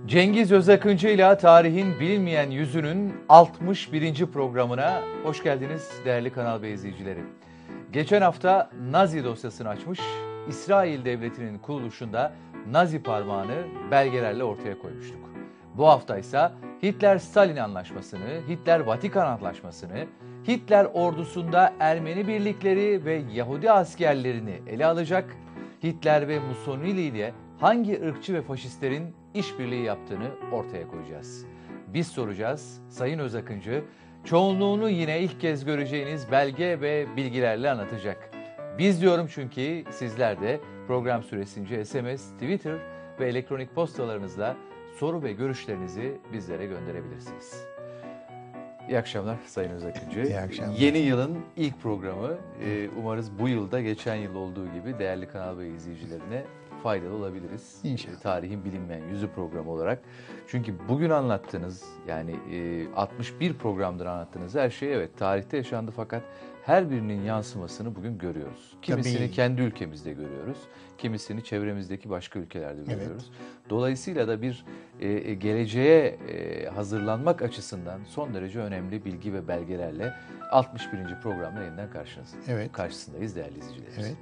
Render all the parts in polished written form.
Cengiz Özakıncı ile tarihin bilinmeyen yüzünün 61. programına hoş geldiniz değerli Kanal B izleyicileri. Geçen hafta Nazi dosyasını açmış, İsrail Devleti'nin kuruluşunda Nazi parmağını belgelerle ortaya koymuştuk. Bu hafta ise Hitler-Stalin Anlaşması'nı, Hitler-Vatikan Antlaşması'nı, Hitler ordusunda Ermeni birlikleri ve Yahudi askerlerini ele alacak, Hitler ve Mussolini ile hangi ırkçı ve faşistlerin işbirliği yaptığını ortaya koyacağız. Biz soracağız, Sayın Özakıncı, çoğunluğunu yine ilk kez göreceğiniz belge ve bilgilerle anlatacak. Biz diyorum çünkü sizler de program süresince SMS, Twitter ve elektronik postalarınızla soru ve görüşlerinizi bizlere gönderebilirsiniz. İyi akşamlar Sayın Özakıncı. İyi akşamlar. Yeni yılın ilk programı. Umarız bu yılda geçen yıl olduğu gibi değerli Kanal B izleyicilerine faydalı olabiliriz. İnşallah. Tarihin bilinmeyen yüzü programı olarak. Çünkü bugün anlattığınız, yani 61 programdır anlattığınız her şey evet tarihte yaşandı, fakat her birinin yansımasını bugün görüyoruz. Kimisini Tabii. kendi ülkemizde görüyoruz. Kimisini çevremizdeki başka ülkelerde görüyoruz. Dolayısıyla da bir geleceğe hazırlanmak açısından son derece önemli bilgi ve belgelerle 61. programda yeniden Evet. karşısındayız değerli izleyicilerimiz. Evet.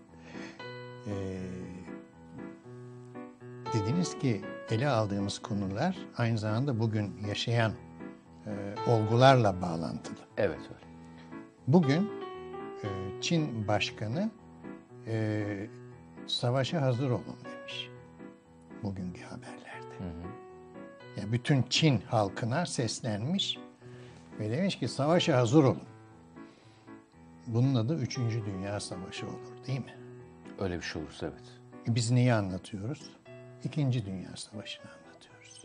Dediniz ki ele aldığımız konular aynı zamanda bugün yaşayan olgularla bağlantılı. Evet öyle. Bugün Çin Başkanı savaşa hazır olun demiş bugünkü haberlerde. Hı hı. Yani bütün Çin halkına seslenmiş ve demiş ki savaşa hazır olun. Bunun adı 3. Dünya Savaşı olur, değil mi? Öyle bir şey olursa evet. Biz neyi anlatıyoruz? 2. Dünya Savaşı'nı anlatıyoruz.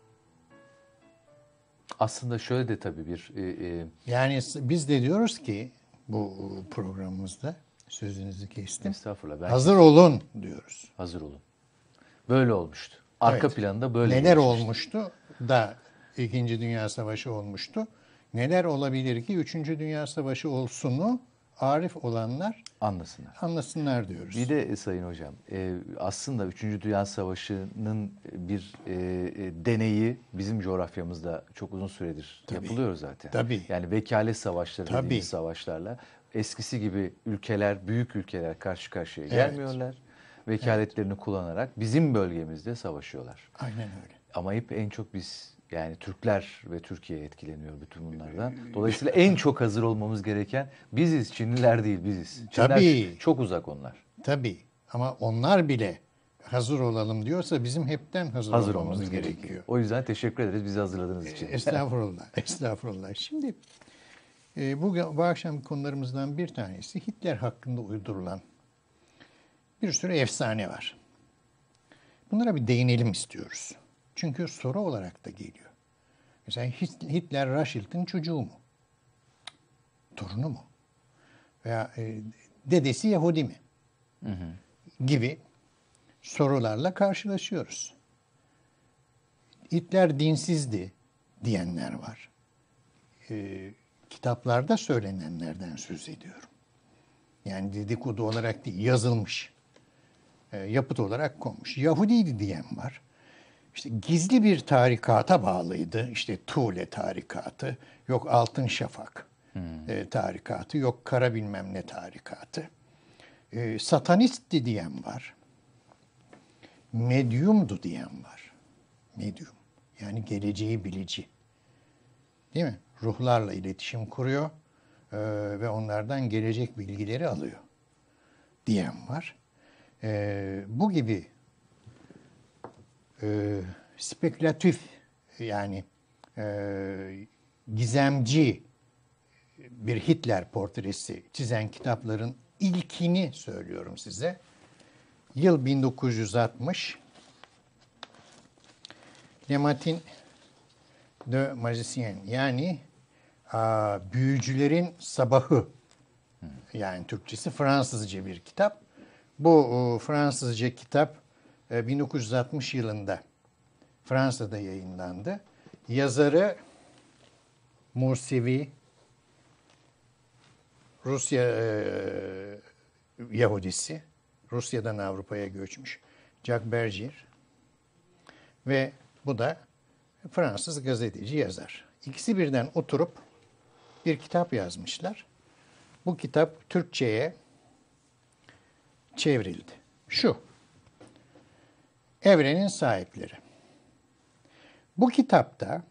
Aslında şöyle de tabii bir... Yani biz de diyoruz ki bu programımızda, sözünüzü kestim, estağfurullah. hazır olun diyoruz. Hazır olun. Böyle olmuştu. Arka Evet. planda böyle Neler gelişmişti. olmuştu da 2. Dünya Savaşı olmuştu. Neler olabilir ki 3. Dünya Savaşı olsunu arif olanlar anlasınlar diyoruz. Bir de Sayın Hocam, aslında 3. Dünya Savaşı'nın bir deneyi bizim coğrafyamızda çok uzun süredir yapılıyor zaten. Tabii. Yani vekalet savaşları Tabii. dediğimiz savaşlarla eskisi gibi ülkeler, büyük ülkeler karşı karşıya Evet. gelmiyorlar. Vekaletlerini kullanarak bizim bölgemizde savaşıyorlar. Aynen öyle. Ama hep en çok biz, yani Türkler ve Türkiye etkileniyor bütün bunlardan. Dolayısıyla en çok hazır olmamız gereken biziz. Çinliler değil, biziz. Çinliler Tabii. çok uzak onlar. Tabii ama onlar bile hazır olalım diyorsa bizim hepten hazır olmamız gerekiyor. O yüzden teşekkür ederiz bizi hazırladığınız için. Estağfurullah, estağfurullah. Şimdi bu akşam konularımızdan bir tanesi Hitler hakkında uydurulan bir sürü efsane var. Bunlara bir değinelim istiyoruz. Çünkü soru olarak da geliyor. Mesela Hitler Rothschild'in çocuğu mu? Torunu mu? Veya dedesi Yahudi mi? Hı hı. Gibi sorularla karşılaşıyoruz. Hitler dinsizdi diyenler var. Kitaplarda söylenenlerden söz ediyorum. Yani dedikodu olarak değil, yazılmış. Yapıt olarak konmuş. Yahudiydi diyen var. İşte gizli bir tarikata bağlıydı. İşte Tule tarikatı, yok Altın Şafak tarikatı, yok Kara bilmem ne tarikatı. Satanistti diyen var. Medyumdu diyen var. Medyum. Yani geleceği bilici. Değil mi? Ruhlarla iletişim kuruyor ve onlardan gelecek bilgileri alıyor diyen var. Bu gibi spekülatif, yani gizemci bir Hitler portresi çizen kitapların ilkini söylüyorum size. Yıl 1960. Le Matin de Magicien, yani büyücülerin sabahı, yani Türkçesi Fransızca bir kitap. Bu Fransızca kitap 1960 yılında Fransa'da yayınlandı. Yazarı Mursevi, Rusya Yahudisi, Rusya'dan Avrupa'ya göçmüş Jack Bergier ve Bu da Fransız gazeteci, yazar. İkisi birden oturup bir kitap yazmışlar. Bu kitap Türkçe'ye çevrildi. Şu, Evrenin Sahipleri. Bu kitapta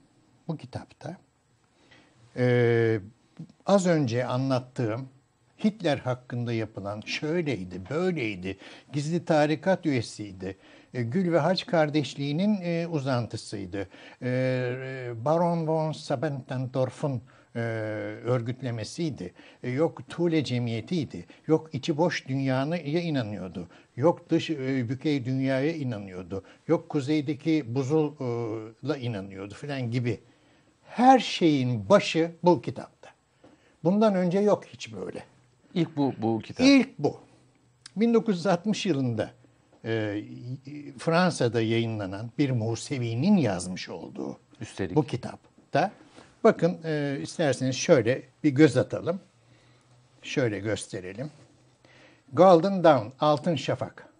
az önce anlattığım Hitler hakkında yapılan şöyleydi, böyleydi, gizli tarikat üyesiydi, Gül ve Haç kardeşliğinin uzantısıydı, Baron von Sabentendorf'un örgütlemesiydi, yok Thule cemiyetiydi, yok içi boş dünyaya inanıyordu, yok dış bükey dünyaya inanıyordu, yok kuzeydeki buzula inanıyordu filan gibi. Her şeyin başı bu kitapta. Bundan önce yok hiç böyle. İlk bu kitap. İlk bu. 1960 yılında Fransa'da yayınlanan bir Musevi'nin yazmış olduğu Üstelik. bu kitapta. Bakın isterseniz şöyle bir göz atalım. Şöyle gösterelim. Golden Dawn, Altın Şafak.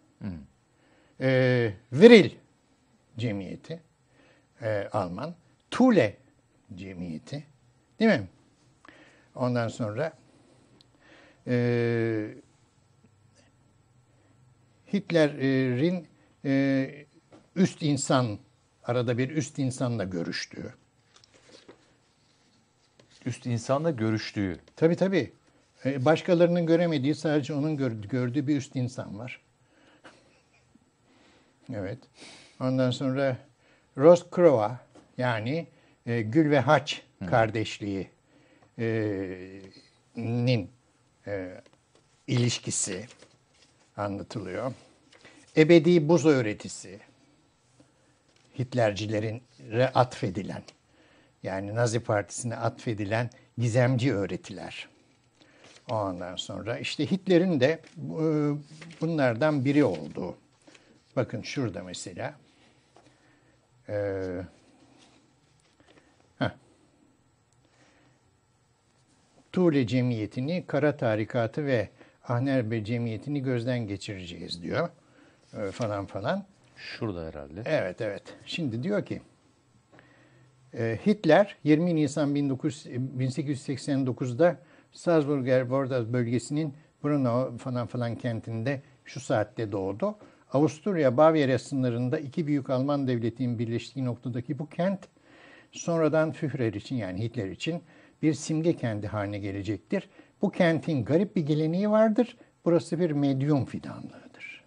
Vril Cemiyeti, Alman. Thule Cemiyeti, değil mi? Ondan sonra Hitler'in üst insan, arada bir üst insanla görüştüğü. Üst insanla görüştüğü. Tabii. Başkalarının göremediği, sadece onun gördüğü bir üst insan var. Evet. Ondan sonra Roscroa, yani Gül ve Haç kardeşliğinin ilişkisi anlatılıyor. Ebedi buz öğretisi, Hitlercilere atfedilen, yani Nazi Partisi'ne atfedilen gizemci öğretiler. Ondan sonra işte Hitler'in de bunlardan biri olduğu. Bakın şurada mesela. Thule Cemiyeti'ni, Kara Tarikatı ve Ahnenerbe Cemiyeti'ni gözden geçireceğiz diyor. Falan. Şurada herhalde. Evet. Şimdi diyor ki Hitler 20 Nisan 1889'da Salzburger-Bordaz bölgesinin Brunau falan kentinde şu saatte doğdu. Avusturya-Bavyera sınırında iki büyük Alman devletinin birleştiği noktadaki bu kent sonradan Führer için, yani Hitler için bir simge kenti haline gelecektir. Bu kentin garip bir geleneği vardır. Burası bir medyum fidanlığıdır.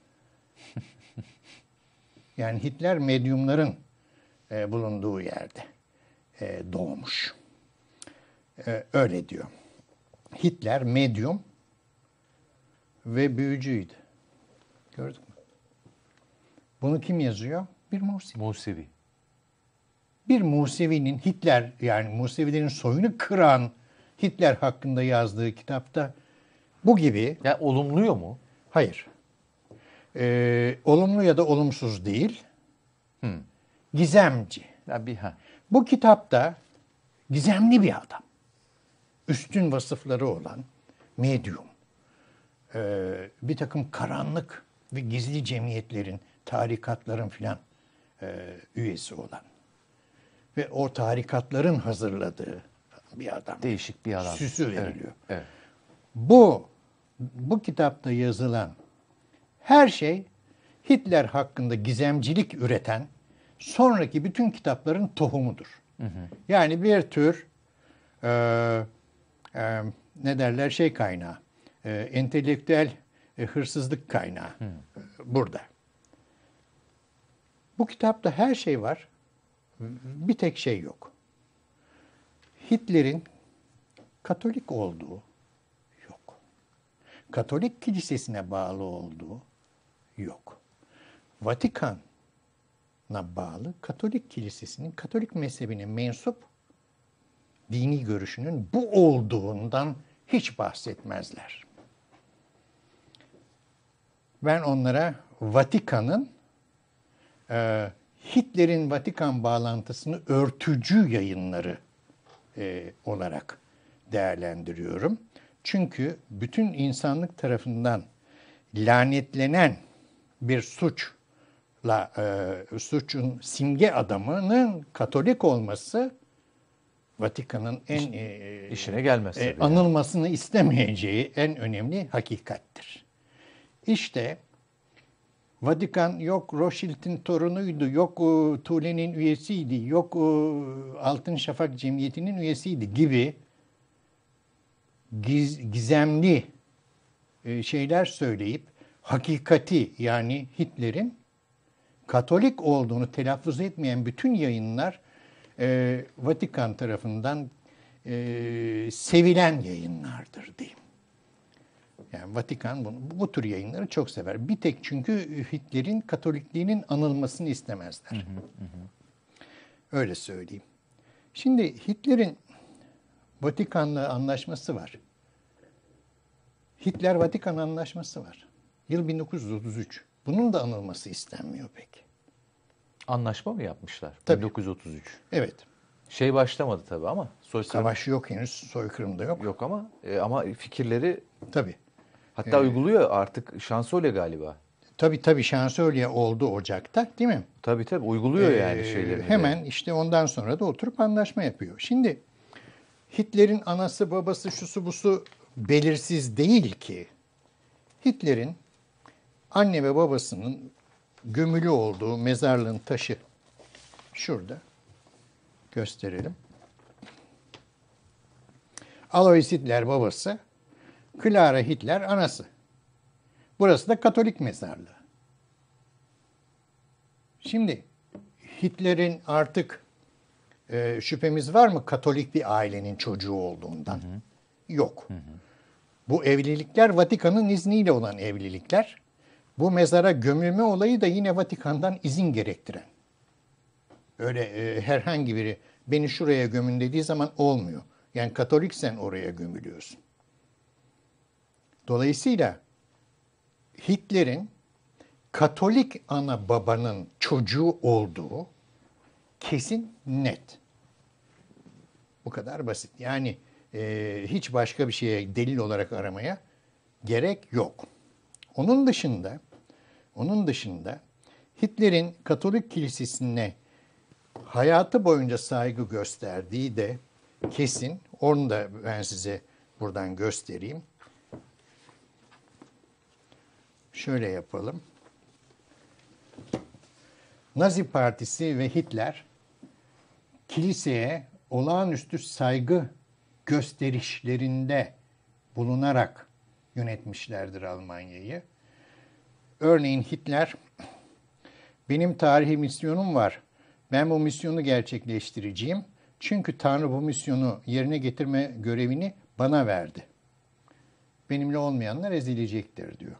Yani Hitler medyumların bulunduğu yerde doğmuş. Öyle diyor. Hitler medyum ve büyücüydü. Gördük mü? Bunu kim yazıyor? Bir Musevi. Musevi. Bir Musevi'nin Hitler, yani Musevilerin soyunu kıran Hitler hakkında yazdığı kitapta bu gibi. Yani olumluyor mu? Hayır. Olumlu ya da olumsuz değil. Gizemci. Bu kitapta gizemli bir adam. Üstün vasıfları olan medyum. Bir takım karanlık ve gizli cemiyetlerin, tarikatların filan üyesi olan. Ve o tarikatların hazırladığı bir adam. Değişik bir adam. Süsü veriliyor. Evet. Bu kitapta yazılan her şey Hitler hakkında gizemcilik üreten sonraki bütün kitapların tohumudur. Yani bir tür ne derler, kaynağı, entelektüel hırsızlık kaynağı burada. Bu kitapta her şey var. Bir tek şey yok. Hitler'in Katolik olduğu yok. Katolik kilisesine bağlı olduğu yok. Vatikan'a bağlı Katolik kilisesinin, Katolik mezhebine mensup dini görüşünün bu olduğundan hiç bahsetmezler. Ben onlara Vatikan'ın Hitler'in Vatikan bağlantısını örtücü yayınları olarak değerlendiriyorum. Çünkü bütün insanlık tarafından lanetlenen bir suç suçun simge adamının Katolik olması Vatikan'ın en işine gelmez tabii. anılmasını istemeyeceği en önemli hakikattir. İşte Vatikan yok Rothschild'in torunuydu, yok Tule'nin üyesiydi, yok Altın Şafak Cemiyeti'nin üyesiydi gibi gizemli şeyler söyleyip hakikati, yani Hitler'in Katolik olduğunu telaffuz etmeyen bütün yayınlar Vatikan tarafından sevilen yayınlardır diyeyim. Yani Vatikan bu tür yayınları çok sever. Bir tek çünkü Hitler'in Katolikliğinin anılmasını istemezler. Öyle söyleyeyim. Şimdi Hitler'in Vatikan'la anlaşması var. Hitler-Vatikan anlaşması var. Yıl 1933. Bunun da anılması istenmiyor pek. Anlaşma mı yapmışlar? Tabii. 1933. Evet. Şey başlamadı tabii ama. Savaş yok henüz. Soykırım da yok. Yok ama fikirleri Tabii. hatta uyguluyor artık, şansölye galiba. Tabii şansölye oldu Ocak'ta, değil mi? Tabii uyguluyor yani şeyleri. Hemen işte ondan sonra da oturup anlaşma yapıyor. Şimdi Hitler'in anası babası şusu busu belirsiz değil ki. Hitler'in anne ve babasının gömülü olduğu mezarlığın taşı şurada. Gösterelim. Alois Hitler babası, Clara Hitler anası. Burası da Katolik mezarlığı. Şimdi Hitler'in artık şüphemiz var mı Katolik bir ailenin çocuğu olduğundan? Yok. Bu evlilikler Vatikan'ın izniyle olan evlilikler. Bu mezara gömülme olayı da yine Vatikan'dan izin gerektiren. Öyle herhangi biri beni şuraya gömün dediği zaman olmuyor. Yani Katoliksen oraya gömülüyorsun. Dolayısıyla Hitler'in Katolik ana babanın çocuğu olduğu kesin, net. Bu kadar basit. Yani hiç başka bir şeye delil olarak aramaya gerek yok. Onun dışında Hitler'in Katolik kilisesine hayatı boyunca saygı gösterdiği de kesin. Onu da ben size buradan göstereyim. Şöyle yapalım. Nazi Partisi ve Hitler kiliseye olağanüstü saygı gösterişlerinde bulunarak yönetmişlerdir Almanya'yı. Örneğin Hitler, benim tarihi misyonum var. Ben bu misyonu gerçekleştireceğim. Çünkü Tanrı bu misyonu yerine getirme görevini bana verdi. Benimle olmayanlar ezilecektir diyor.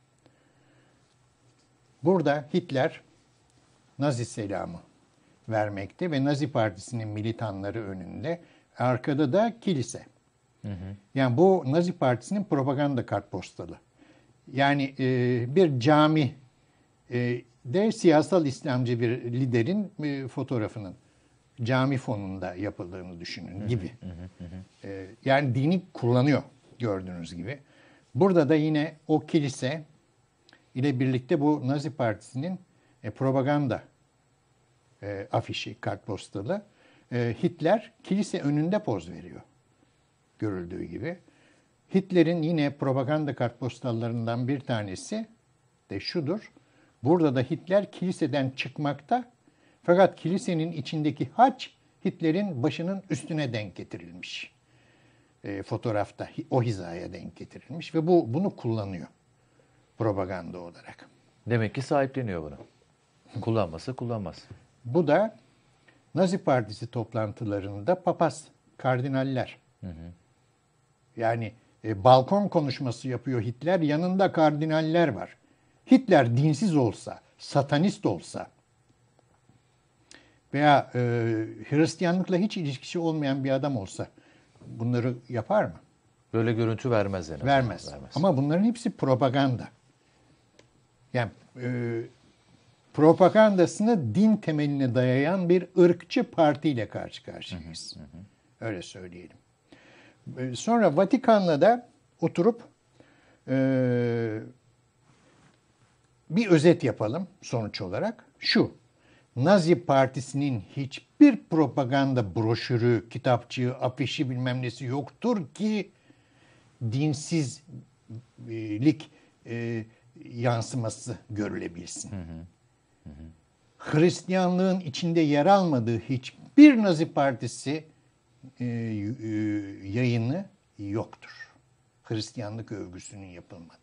Burada Hitler Nazi selamı vermekte ve Nazi Partisi'nin militanları önünde. Arkada da kilise. Yani bu Nazi Partisi'nin propaganda kartpostalı. Yani bir cami de siyasal İslamcı bir liderin fotoğrafının cami fonunda yapıldığını düşünün gibi. Yani dini kullanıyor gördüğünüz gibi. Burada da yine o kilise ile birlikte bu Nazi Partisi'nin propaganda afişi, kartpostalı. Hitler kilise önünde poz veriyor. Görüldüğü gibi. Hitler'in yine propaganda kartpostallarından bir tanesi de şudur. Burada da Hitler kiliseden çıkmakta, fakat kilisenin içindeki haç Hitler'in başının üstüne denk getirilmiş. Fotoğrafta o hizaya denk getirilmiş ve bunu kullanıyor propaganda olarak. Demek ki sahipleniyor bunu. Kullanmasa kullanmaz. Bu da Nazi Partisi toplantılarında papaz, kardinaller. Yani balkon konuşması yapıyor Hitler, yanında kardinaller var. Hitler dinsiz olsa, satanist olsa veya Hristiyanlıkla hiç ilişkisi olmayan bir adam olsa bunları yapar mı? Böyle görüntü vermez yani. Vermez. Ama bunların hepsi propaganda. Yani propagandasını din temeline dayayan bir ırkçı partiyle karşı karşıyayız. Öyle söyleyelim. Sonra Vatikan'la da oturup bir özet yapalım sonuç olarak. Şu, Nazi Partisi'nin hiçbir propaganda broşürü, kitapçığı, afişi bilmem nesi yoktur ki dinsizlik yansıması görülebilsin. Hristiyanlığın içinde yer almadığı hiçbir Nazi Partisi yayını yoktur. Hristiyanlık övgüsünün yapılmadığı.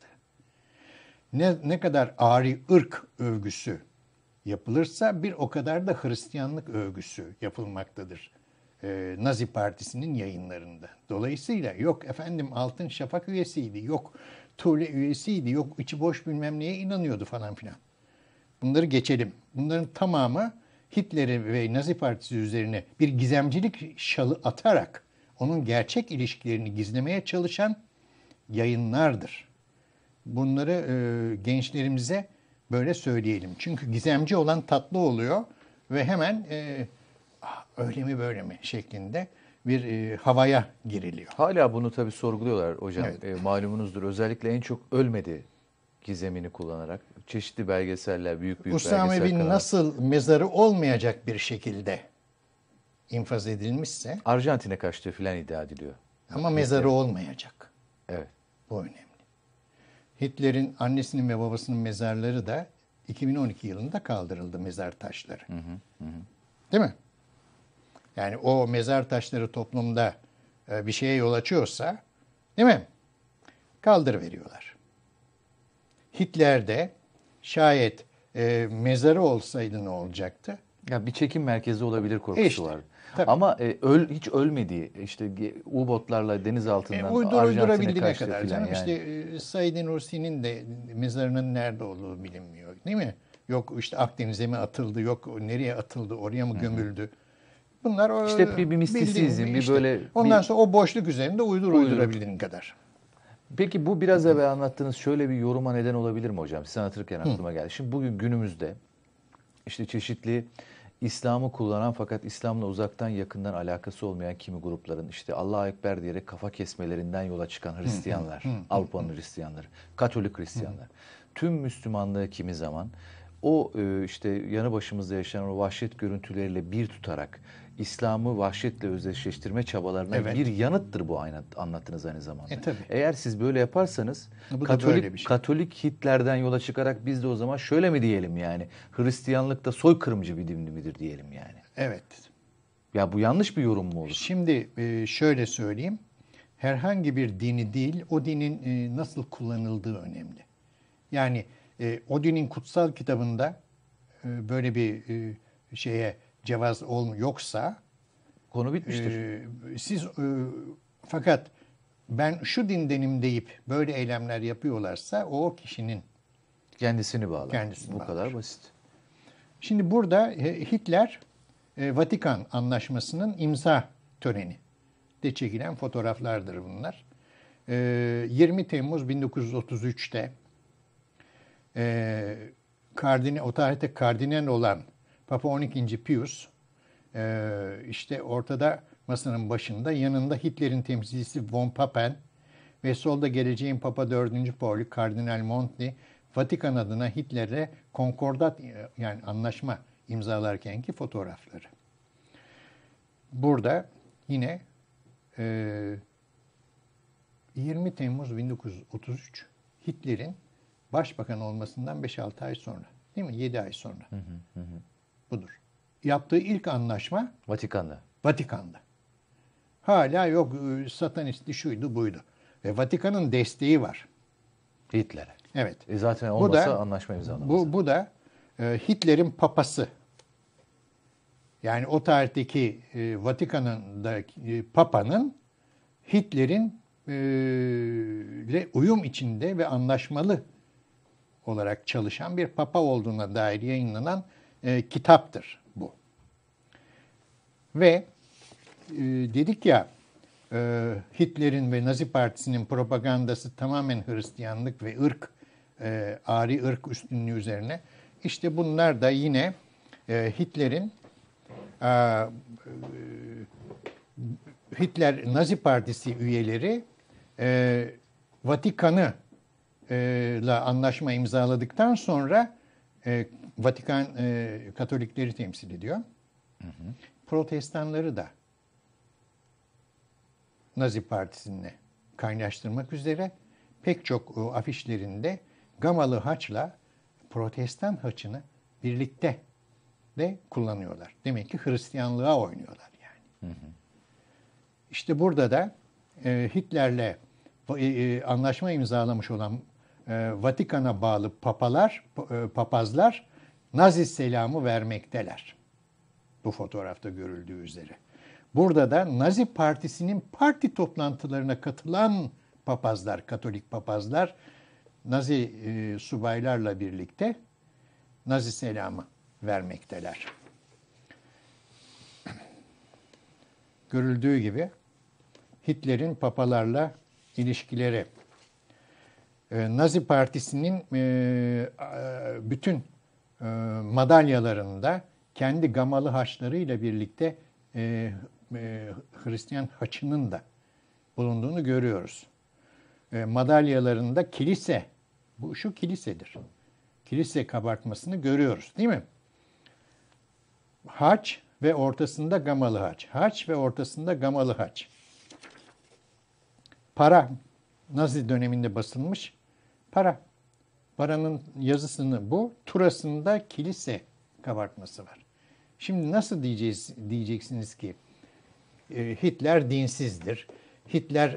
Ne kadar ari ırk övgüsü yapılırsa bir o kadar da Hristiyanlık övgüsü yapılmaktadır Nazi Partisi'nin yayınlarında. Dolayısıyla yok efendim Altın Şafak üyesiydi, yok Tule üyesiydi, yok içi boş bilmem neye inanıyordu falan filan. Bunları geçelim. Bunların tamamı Hitler'i ve Nazi Partisi üzerine bir gizemcilik şalı atarak onun gerçek ilişkilerini gizlemeye çalışan yayınlardır. Bunları gençlerimize böyle söyleyelim. Çünkü gizemci olan tatlı oluyor ve hemen öyle mi böyle mi şeklinde bir havaya giriliyor. Hala bunu tabii sorguluyorlar hocam. Evet. Malumunuzdur. Özellikle en çok ölmedi gizemini kullanarak. Çeşitli belgeseller, büyük Usame belgesel bin kanallar. nasıl mezarı olmayacak bir şekilde infaz edilmişse Arjantin'e kaçtığı filan iddia ediliyor. ama mezarı olmayacak. Evet. Bu önemli. Hitler'in annesinin ve babasının mezarları da 2012 yılında kaldırıldı, mezar taşları. Değil mi? Yani o mezar taşları toplumda bir şeye yol açıyorsa, değil mi? Kaldırıveriyorlar. Hitler'de şayet mezarı olsaydı ne olacaktı? Ya bir çekim merkezi olabilir korkusu İşte, var. tabii. Ama hiç ölmediği, işte U-botlarla deniz altından Arjantin'e Uydurabildiğine kaçtı kadar filan canım. yani. İşte Said Nursi'nin de mezarının nerede olduğu bilinmiyor. Değil mi? Yok işte Akdeniz'e mi atıldı, yok nereye atıldı, oraya mı gömüldü? Bunlar İşte bir mistisizm, bir böyle Ondan bir- sonra o boşluk üzerinde uydurabildiğin kadar. Peki bu biraz evvel anlattığınız şöyle bir yoruma neden olabilir mi hocam? Siz anlatırken aklıma geldi. Şimdi bugün günümüzde işte çeşitli İslam'ı kullanan fakat İslam'la uzaktan yakından alakası olmayan kimi grupların işte Allahu Ekber diyerek kafa kesmelerinden yola çıkan Hristiyanlar, Avrupa'nın Hristiyanları, Katolik Hristiyanlar. Tüm Müslümanlığı kimi zaman o işte yanı başımızda yaşanan o vahşet görüntüleriyle bir tutarak İslam'ı vahşetle özdeşleştirme çabalarına Evet. bir yanıttır bu anlattığınız aynı zamanda. Tabii. Eğer siz böyle yaparsanız Bu da böyle bir şey. Katolik Hitler'den yola çıkarak biz de o zaman şöyle mi diyelim yani Hristiyanlık da soykırımcı bir din midir diyelim yani. Evet. Ya bu yanlış bir yorum mu olur? Şimdi şöyle söyleyeyim. Herhangi bir dini değil, o dinin nasıl kullanıldığı önemli. Yani o dinin kutsal kitabında böyle bir şeye cevaz yoksa Konu bitmiştir. siz fakat ben şu dindenim deyip böyle eylemler yapıyorlarsa o kişinin. Kendisini bağlar. Kendisini bu bağlar. kadar basit. Şimdi burada Hitler Vatikan Anlaşması'nın imza töreni de çekilen fotoğraflardır bunlar. 20 Temmuz 1933'te o tarihte kardinal olan Papa 12. Pius işte ortada masanın başında yanında Hitler'in temsilcisi von Papen ve solda geleceğin Papa 4. Pauli Kardinal Montli Vatikan adına Hitler'e konkordat yani anlaşma imzalarkenki fotoğrafları. Burada yine 20 Temmuz 1933 Hitler'in başbakan olmasından 5-6 ay sonra, değil mi? 7 ay sonra. Budur. Yaptığı ilk anlaşma Vatikan'da. Vatikan'da. Hala yok satanisti şuydu buydu. Ve Vatikan'ın desteği var. Hitler'e. Evet. Zaten Bu olmasa da- anlaşma imzalamaz. Bu da Hitler'in papası. Yani o tarihteki Vatikan'ındaki papanın Hitler'in ile uyum içinde ve anlaşmalı olarak çalışan bir papa olduğuna dair yayınlanan kitaptır bu. Ve dedik ya Hitler'in ve Nazi Partisi'nin propagandası tamamen Hristiyanlık ve ari ırk üstünlüğü üzerine. İşte bunlar da yine Hitler'in Hitler Nazi Partisi üyeleri Vatikan'ı ile anlaşma imzaladıktan sonra Vatikan Katolikleri temsil ediyor. Protestanları da Nazi Partisi'ne kaynaştırmak üzere pek çok afişlerinde Gamalı haçla Protestan haçını birlikte de kullanıyorlar. Demek ki Hristiyanlığa oynuyorlar yani. İşte burada da Hitler'le anlaşma imzalamış olan Vatikan'a bağlı papazlar Nazi selamı vermekteler. Bu fotoğrafta görüldüğü üzere. Burada da Nazi Partisi'nin parti toplantılarına katılan papazlar, Katolik papazlar, Nazi subaylarla birlikte Nazi selamı vermekteler. Görüldüğü gibi Hitler'in papalarla ilişkileri, Nazi Partisi'nin bütün madalyalarında kendi gamalı haçlarıyla birlikte Hristiyan haçının da bulunduğunu görüyoruz. Madalyalarında kilise, bu şu kilisedir. Kilise kabartmasını görüyoruz, değil mi? Haç ve ortasında gamalı haç. Haç ve ortasında gamalı haç. Para, Nazi döneminde basılmış para. Paranın yazısını bu, turasında kilise kabartması var. Şimdi nasıl diyeceksiniz ki Hitler dinsizdir. Hitler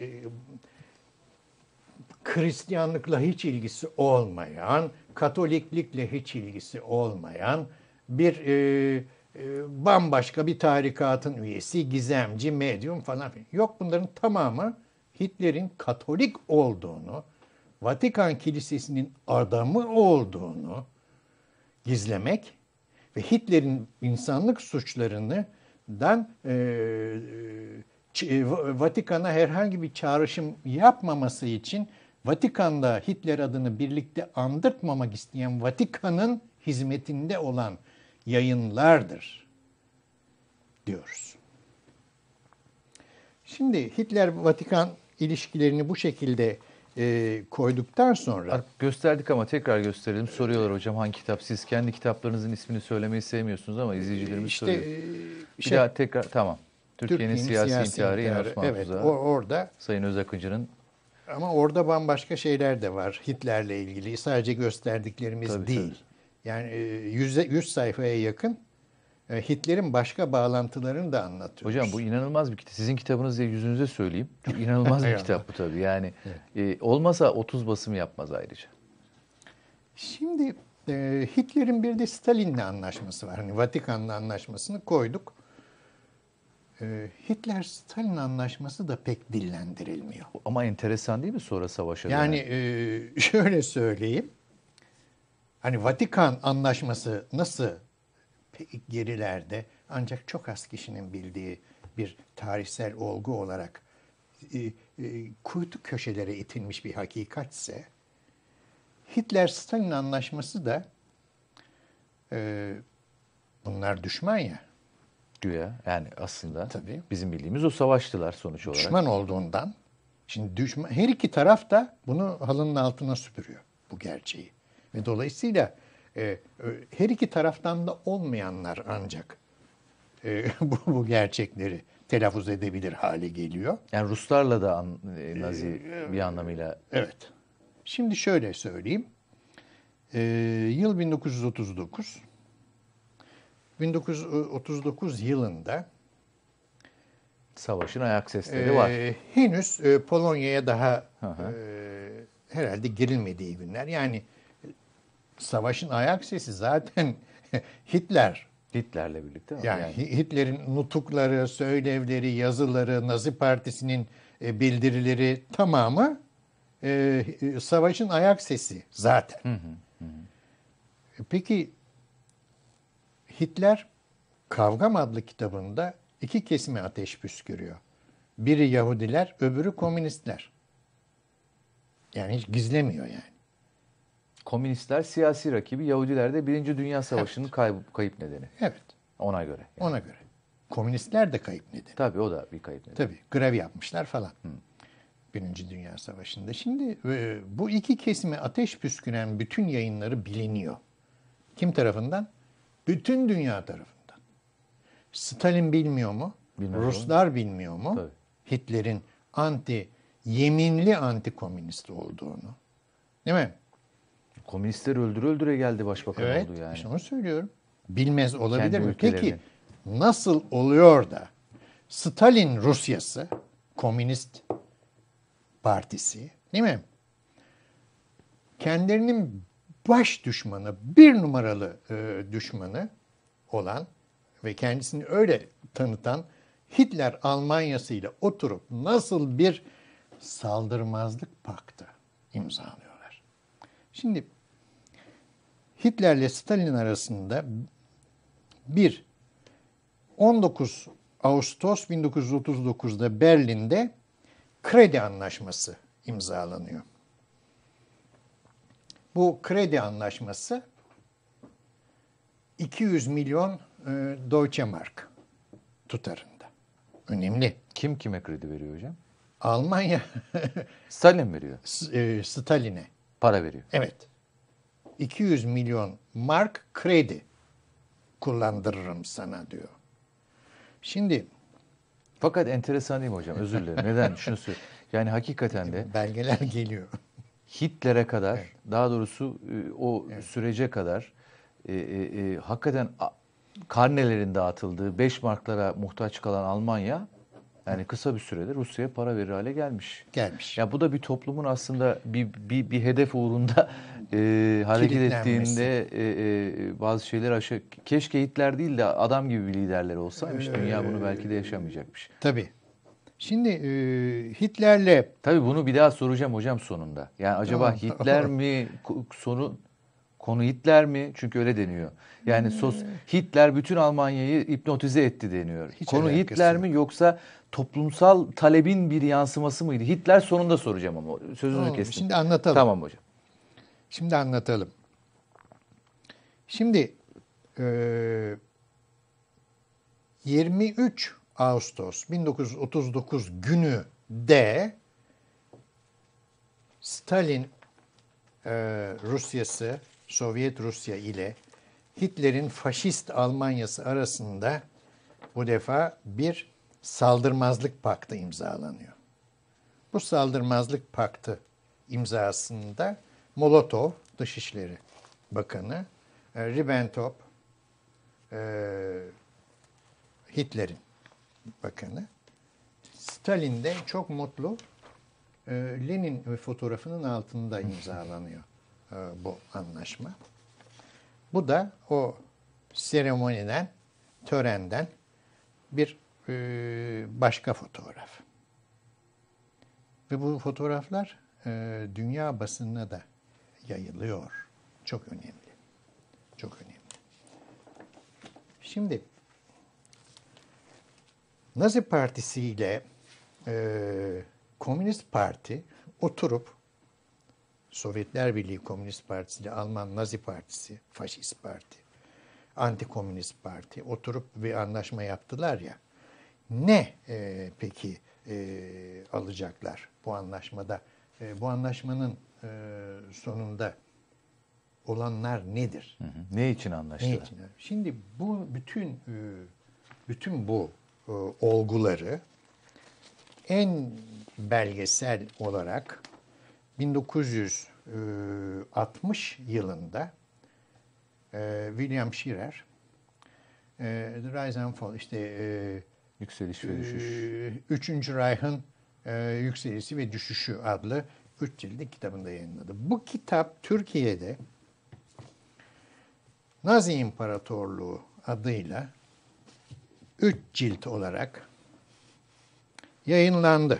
Hristiyanlıkla hiç ilgisi olmayan, Katoliklikle hiç ilgisi olmayan bir bambaşka bir tarikatın üyesi, gizemci, medyum falan. Yok, bunların tamamı Hitler'in Katolik olduğunu, Vatikan Kilisesi'nin adamı olduğunu gizlemek ve Hitler'in insanlık suçlarından Vatikan'a herhangi bir çağrışım yapmaması için Vatikan'da Hitler adını birlikte andırtmamak isteyen Vatikan'ın hizmetinde olan yayınlardır diyoruz. Şimdi Hitler-Vatikan ilişkilerini bu şekilde koyduktan sonra... Gösterdik ama tekrar gösterelim. Soruyorlar hocam hangi kitap? Siz kendi kitaplarınızın ismini söylemeyi sevmiyorsunuz ama izleyicilerimiz soruyor. Bir daha tekrar, tamam. Türkiye'nin siyasi intiharı Yeni Osman evet, Tuzağı. Orada. Sayın Özakıncı'nın. Ama orada bambaşka şeyler de var Hitler'le ilgili. Sadece gösterdiklerimiz tabii, değil. Tabii. Yani 100 sayfaya yakın Hitler'in başka bağlantılarını da anlatıyoruz. Hocam bu inanılmaz bir kitap. Sizin kitabınız diye yüzünüze söyleyeyim. Çok inanılmaz bir kitap bu tabii. Yani olmasa 30 basım yapmaz ayrıca. Şimdi Hitler'in bir de Stalin'le anlaşması var. Hani Vatikan'la anlaşmasını koyduk. Hitler-Stalin anlaşması da pek dillendirilmiyor. Ama enteresan değil mi sonra savaşa? Yani şöyle söyleyeyim. Hani Vatikan anlaşması nasıl gerilerde, ancak çok az kişinin bildiği bir tarihsel olgu olarak kuytu köşelere itilmiş bir hakikatse, Hitler-Stalin anlaşması da bunlar düşman ya. Güya yani aslında tabii, bizim bildiğimiz o savaştılar sonuç olarak. Düşman olduğundan, şimdi düşman, her iki taraf da bunu halının altına süpürüyor, bu gerçeği. Ve dolayısıyla her iki taraftan da olmayanlar ancak bu gerçekleri telaffuz edebilir hale geliyor. Yani Ruslarla da Nazi bir anlamıyla. Evet. Şimdi şöyle söyleyeyim. Yıl 1939. 1939 yılında savaşın ayak sesleri var. Henüz Polonya'ya daha herhalde girilmediği günler. Yani savaşın ayak sesi zaten Hitler'le birlikte. Yani Hitler'in nutukları, söylevleri, yazıları, Nazi Partisi'nin bildirileri tamamı savaşın ayak sesi zaten. Peki Hitler Kavgam adlı kitabında iki kesime ateş püskürüyor. Biri Yahudiler, öbürü komünistler. Yani hiç gizlemiyor yani. Komünistler siyasi rakibi, Yahudiler de Birinci Dünya Savaşı'nın kayıp nedeni. Evet. Ona göre. Yani. Ona göre. Komünistler de kayıp nedeni. Tabii o da bir kayıp nedeni. Tabii grev yapmışlar falan. Birinci Dünya Savaşı'nda. Şimdi bu iki kesime ateş püsküren bütün yayınları biliniyor. Kim tarafından? Bütün dünya tarafından. Stalin bilmiyor mu? Bilmez Ruslar bilmiyor mu? Tabii. Hitler'in yeminli anti-komünist olduğunu. Değil mi? Komünistler öldüre öldüre geldi başbakan Evet, oldu yani. işte onu söylüyorum. Bilmez olabilir Kendi mi? Peki ülkelerinin. nasıl oluyor da Stalin Rusyası, Komünist Partisi, değil mi? Kendilerinin baş düşmanı, bir numaralı düşmanı olan ve kendisini öyle tanıtan Hitler Almanyası ile oturup nasıl bir saldırmazlık paktı imzalıyorlar. Şimdi Hitler ile Stalin arasında 19 Ağustos 1939'da Berlin'de kredi anlaşması imzalanıyor. Bu kredi anlaşması 200 milyon Deutsche Mark tutarında. Önemli. Kim kime kredi veriyor hocam? Almanya Stalin veriyor. Stalin'e. Para veriyor. Evet. 200 milyon mark kredi kullandırırım sana diyor. Şimdi Fakat enteresan değil mi hocam? Özür dilerim. Neden? Şunu söyleyeyim. Yani hakikaten de belgeler geliyor. Hitler'e kadar, daha doğrusu o sürece kadar hakikaten karnelerin dağıtıldığı 5 marklara muhtaç kalan Almanya yani kısa bir sürede Rusya'ya para verir hale gelmiş. Gelmiş. Ya bu da bir toplumun aslında bir hedef uğrunda hareket Kilitlenmesi. ettiğinde bazı şeyler aşağı. Keşke Hitler değil de adam gibi bir liderler olsaymış. Dünya bunu belki de yaşamayacakmış. Tabii. Şimdi Hitler'le Tabii bunu bir daha soracağım hocam sonunda. Yani acaba Tamam. Hitler mi konu Hitler mi? Çünkü öyle deniyor. Yani Hitler bütün Almanya'yı hipnotize etti deniyor. Hiç Konu alakası Hitler mi yoksa toplumsal talebin bir yansıması mıydı? Hitler sonunda soracağım ama sözünüzü Tamam, kestim. şimdi anlatalım. Tamam hocam. Şimdi anlatalım. Şimdi 23 Ağustos 1939 günü de Stalin Rusyası, Sovyet Rusya ile Hitler'in faşist Almanyası arasında bu defa bir saldırmazlık paktı imzalanıyor. Bu saldırmazlık paktı imzasında Molotov, Dışişleri Bakanı, Ribbentrop, Hitler'in bakanı, Stalin de çok mutlu Lenin fotoğrafının altında imzalanıyor bu anlaşma. Bu da o seremoniden, törenden bir başka fotoğraf. Ve bu fotoğraflar dünya basınına da yayılıyor. Çok önemli. Çok önemli. Şimdi Nazi Partisi ile Komünist Parti oturup Sovyetler Birliği Komünist Partisi ile Alman Nazi Partisi, Faşist Parti, Anti-Komünist Parti oturup bir anlaşma yaptılar ya. Ne peki alacaklar bu anlaşmada? Bu anlaşmanın sonunda olanlar nedir? Ne için anlaştılar? Ne için? Şimdi bu bütün bu olguları en belgesel olarak 1960 yılında William Shirer The Rise and Fall Yükseliş ve düşüş. 3. Reich'ın Yükselişi ve Düşüşü adlı 3 ciltlik kitabında yayınladı. Bu kitap Türkiye'de Nazi İmparatorluğu adıyla 3 cilt olarak yayınlandı.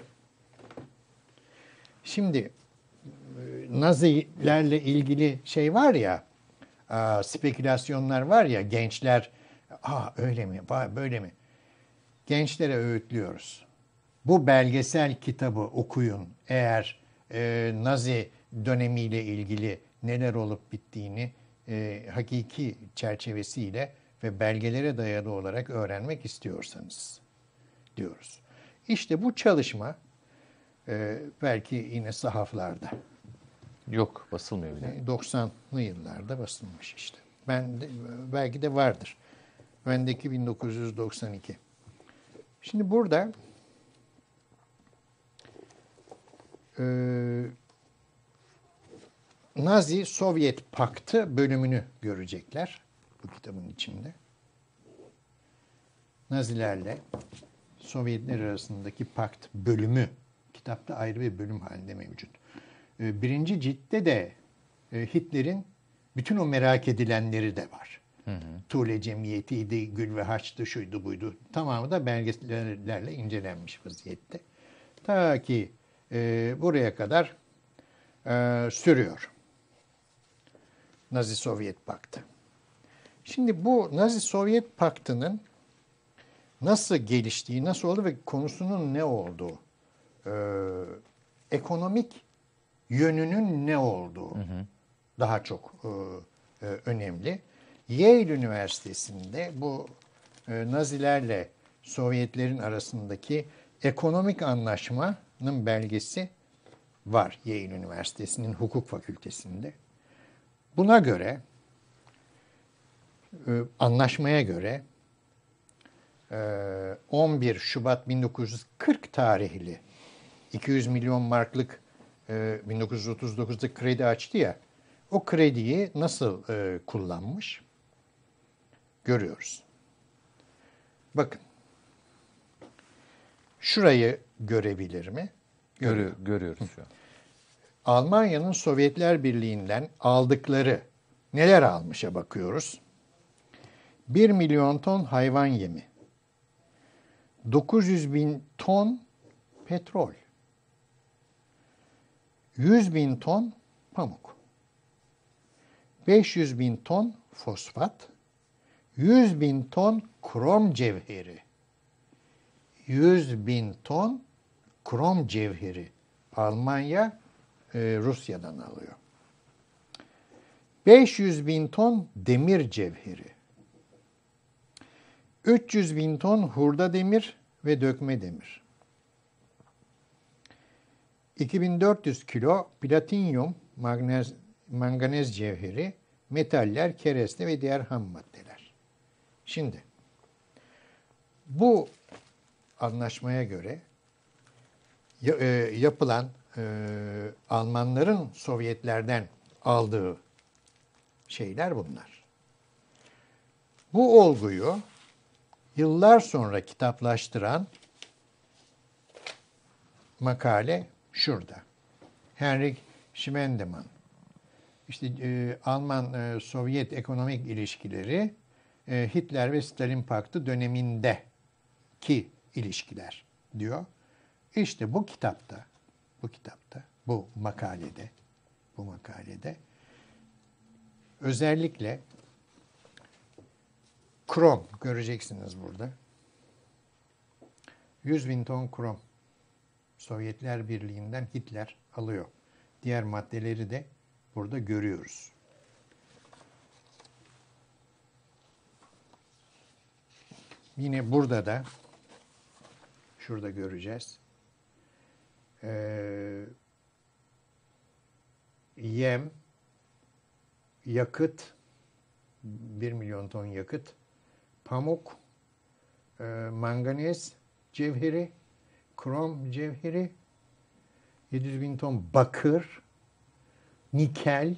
Şimdi Nazilerle ilgili şey var ya, spekülasyonlar var ya, gençler öyle mi, böyle mi? Gençlere öğütlüyoruz. Bu belgesel kitabı okuyun. Eğer Nazi dönemiyle ilgili neler olup bittiğini hakiki çerçevesiyle ve belgelere dayalı olarak öğrenmek istiyorsanız diyoruz. İşte bu çalışma Belki yine sahaflarda. Yok, basılmıyor bile. 90'lı yıllarda basılmış işte. Belki de vardır. Bendeki 1992. Şimdi burada Nazi-Sovyet Paktı bölümünü görecekler bu kitabın içinde. Nazilerle Sovyetler arasındaki pakt bölümü kitapta ayrı bir bölüm halinde mevcut. Birinci ciltte de Hitler'in bütün o merak edilenleri de var. Thule Cemiyeti'ydi, Gül ve Haç'tı, şuydu buydu. Tamamı da belgelerle incelenmiş vaziyette. Ta ki buraya kadar sürüyor Nazi-Sovyet Paktı. Şimdi bu Nazi-Sovyet Paktı'nın nasıl geliştiği, nasıl oldu ve konusunun ne olduğu, ekonomik yönünün ne olduğu daha çok önemli. Yale Üniversitesi'nde bu Nazilerle Sovyetlerin arasındaki ekonomik anlaşmanın belgesi var Yale Üniversitesi'nin hukuk fakültesinde. Buna göre, anlaşmaya göre 11 Şubat 1940 tarihli 200 milyon marklık 1939'da kredi açtı ya, o krediyi nasıl kullanmış görüyoruz. Bakın. Şurayı görebilir mi? Görüyoruz şu an. Almanya'nın Sovyetler Birliği'nden aldıkları neler almışa bakıyoruz. 1 milyon ton hayvan yemi, 900 bin ton petrol, 100 bin ton pamuk, 500 bin ton fosfat, 100 bin ton krom cevheri, 100 bin ton krom cevheri Almanya Rusya'dan alıyor. 500 bin ton demir cevheri, 300 bin ton hurda demir ve dökme demir, 2400 kilo platinyum, manganez cevheri, metaller, kereste ve diğer ham maddeler. Şimdi bu anlaşmaya göre yapılan Almanların Sovyetlerden aldığı şeyler bunlar. Bu olguyu yıllar sonra kitaplaştıran makale şurada. Henrik Schwendemann. İşte Alman-Sovyet ekonomik ilişkileri Hitler ve Stalin Paktı dönemindeki ilişkiler diyor. İşte bu makalede özellikle krom göreceksiniz burada. 100 bin ton krom Sovyetler Birliği'nden Hitler alıyor. Diğer maddeleri de burada görüyoruz. Yine burada da şurada göreceğiz. Yem, yakıt, 1 milyon ton yakıt, pamuk, manganez cevheri, krom cevheri, 700 bin ton bakır, nikel,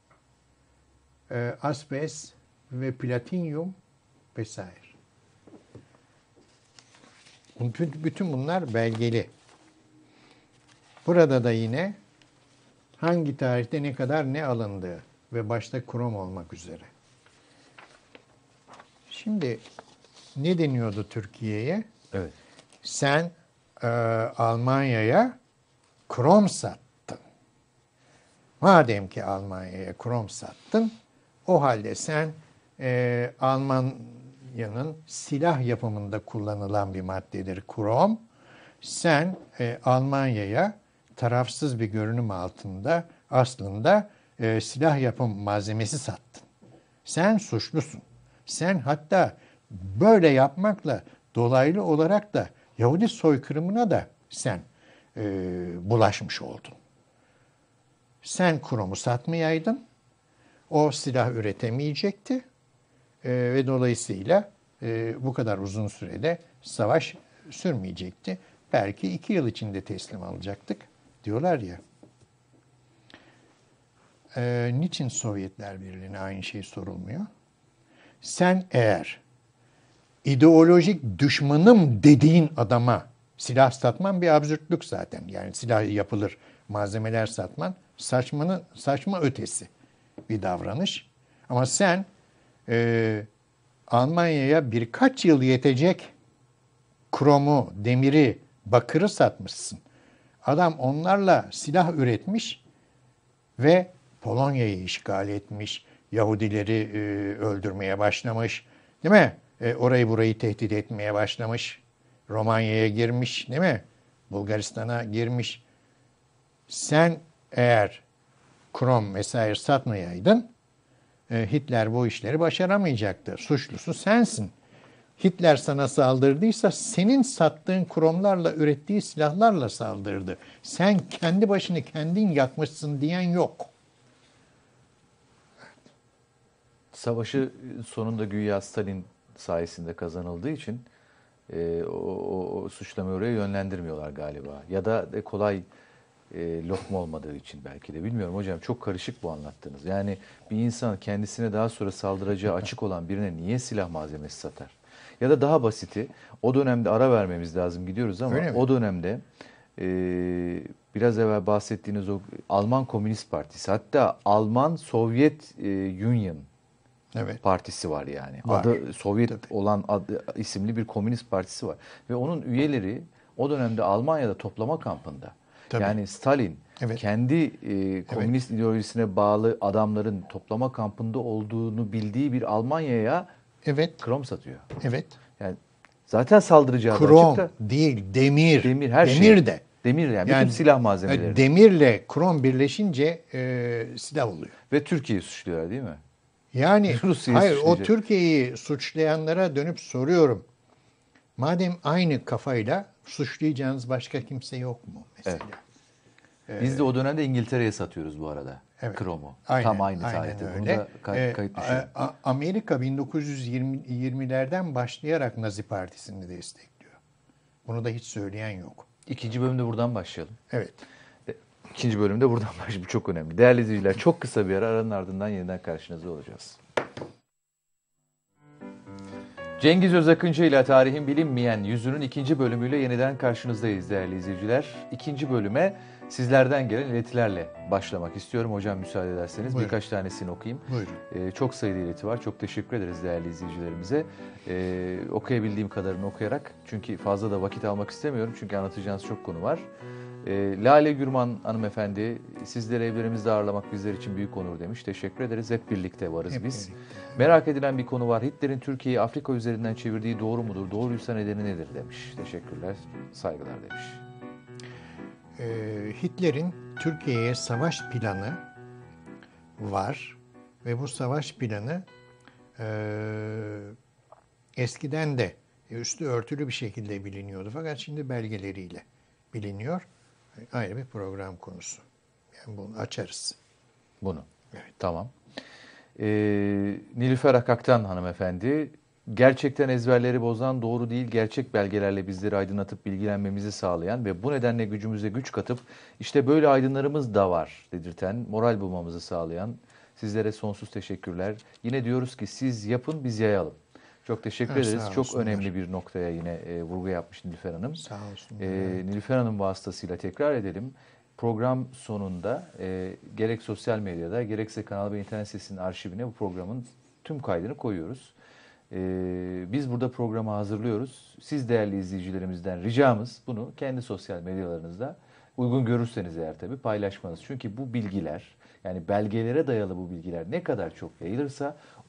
asbest ve platinyum vesaire. Bütün bunlar belgeli. Burada da yine hangi tarihte ne kadar ne alındığı ve başta krom olmak üzere. Şimdi ne deniyordu Türkiye'ye? Evet. Sen Almanya'ya krom sattın. Madem ki Almanya'ya krom sattın, o halde sen Almanya'nın silah yapımında kullanılan bir maddedir krom. Sen Almanya'ya tarafsız bir görünüm altında aslında silah yapım malzemesi sattın. Sen suçlusun. Sen hatta böyle yapmakla dolaylı olarak da Yahudi soykırımına da sen bulaşmış oldun. Sen kromu satmayaydın, o silah üretemeyecekti ve dolayısıyla bu kadar uzun sürede savaş sürmeyecekti. Belki 2 yıl içinde teslim alacaktık diyorlar ya. Niçin Sovyetler Birliği'ne aynı şey sorulmuyor? Sen eğer ideolojik düşmanım dediğin adama silah satman bir absürtlük zaten. Yani silah yapılır, malzemeler satman saçma ötesi bir davranış. Ama sen Almanya'ya birkaç yıl yetecek kromu, demiri, bakırı satmışsın. Adam onlarla silah üretmiş ve Polonya'yı işgal etmiş, Yahudileri öldürmeye başlamış, değil mi? Orayı burayı tehdit etmeye başlamış, Romanya'ya girmiş, değil mi? Bulgaristan'a girmiş. Sen eğer krom vesaire satmayaydın, Hitler bu işleri başaramayacaktı. Suçlusu sensin. Hitler sana saldırdıysa senin sattığın kromlarla ürettiği silahlarla saldırdı. Sen kendi başını kendin yakmışsın diyen yok. Savaşı sonunda güya Stalin sayesinde kazanıldığı için o suçlamayı oraya yönlendirmiyorlar galiba. Ya da kolay lokma olmadığı için belki de. Bilmiyorum hocam, çok karışık bu anlattığınız. Yani bir insan kendisine daha sonra saldıracağı açık olan birine niye silah malzemesi satar? Ya da daha basiti, o dönemde ara vermemiz lazım, gidiyoruz ama o dönemde biraz evvel bahsettiğiniz o Alman Komünist Partisi, hatta Alman Sovyet Union partisi var yani. Var. Adı Sovyet olan isimli bir komünist partisi var. Ve onun üyeleri o dönemde Almanya'da toplama kampında. Tabii. Yani Stalin kendi komünist ideolojisine bağlı adamların toplama kampında olduğunu bildiği bir Almanya'ya krom satıyor. Evet. Yani zaten saldıracağı krom açıkta. değil, demir. Demir, her demir şey. de. Demir yani bütün silah malzemeleri. Demirle krom birleşince silah oluyor. Ve Türkiye'yi suçluyorlar değil mi? Yani hayır, o suçlayacak. Türkiye'yi suçlayanlara dönüp soruyorum. Madem aynı kafayla suçlayacağınız başka kimse yok mu mesela? Biz de o dönemde İngiltere'ye satıyoruz bu arada. Kromu. Tam aynı tarihte. Bunu da kayıt düşüyor. Amerika 1920'lerden başlayarak Nazi Partisi'ni destekliyor. Bunu da hiç söyleyen yok. İkinci bölümde buradan başlayalım. Evet. İkinci bölümde buradan başlayalım. Bu çok önemli. Değerli izleyiciler, çok kısa bir ara, aranın ardından yeniden karşınızda olacağız. Cengiz Özakıncı ile Tarihin Bilinmeyen Yüzünün ikinci bölümüyle yeniden karşınızdayız değerli izleyiciler. İkinci bölüme sizlerden gelen iletilerle başlamak istiyorum. Hocam müsaade ederseniz Buyurun. Birkaç tanesini okuyayım. Buyurun. Çok sayıda ileti var. Çok teşekkür ederiz değerli izleyicilerimize. Okuyabildiğim kadarını okuyarak, çünkü fazla da vakit almak istemiyorum. Çünkü anlatacağınız çok konu var. Lale Gürman hanımefendi, sizleri evlerimizde ağırlamak bizler için büyük onur demiş. Teşekkür ederiz. Hep birlikte varız biz. Merak edilen bir konu var. Hitler'in Türkiye'yi Afrika üzerinden çevirdiği doğru mudur? Doğruysa nedeni nedir demiş. Teşekkürler, saygılar demiş. Hitler'in Türkiye'ye savaş planı var ve bu savaş planı eskiden de üstü örtülü bir şekilde biliniyordu. Fakat şimdi belgeleriyle biliniyor. Ayrı bir program konusu. Yani bunu açarız. Bunu. Evet. Tamam. Nilüfer Akak'tan hanımefendi, gerçekten ezberleri bozan, doğru değil gerçek belgelerle bizleri aydınlatıp bilgilenmemizi sağlayan ve bu nedenle gücümüze güç katıp işte böyle aydınlarımız da var dedirten, moral bulmamızı sağlayan sizlere sonsuz teşekkürler. Yine diyoruz ki siz yapın, biz yayalım. Çok teşekkür ederiz. Çok önemli bir noktaya yine vurgu yapmış Nilüfer Hanım. Sağ olsun. Nilüfer Hanım vasıtasıyla tekrar edelim. Program sonunda gerek sosyal medyada gerekse Kanal ve internet sitesinin arşivine bu programın tüm kaydını koyuyoruz. Biz burada programı hazırlıyoruz. Siz değerli izleyicilerimizden ricamız bunu kendi sosyal medyalarınızda uygun görürseniz eğer tabii paylaşmanız. Çünkü bu bilgiler, yani belgelere dayalı bu bilgiler ne kadar çok yayılırsa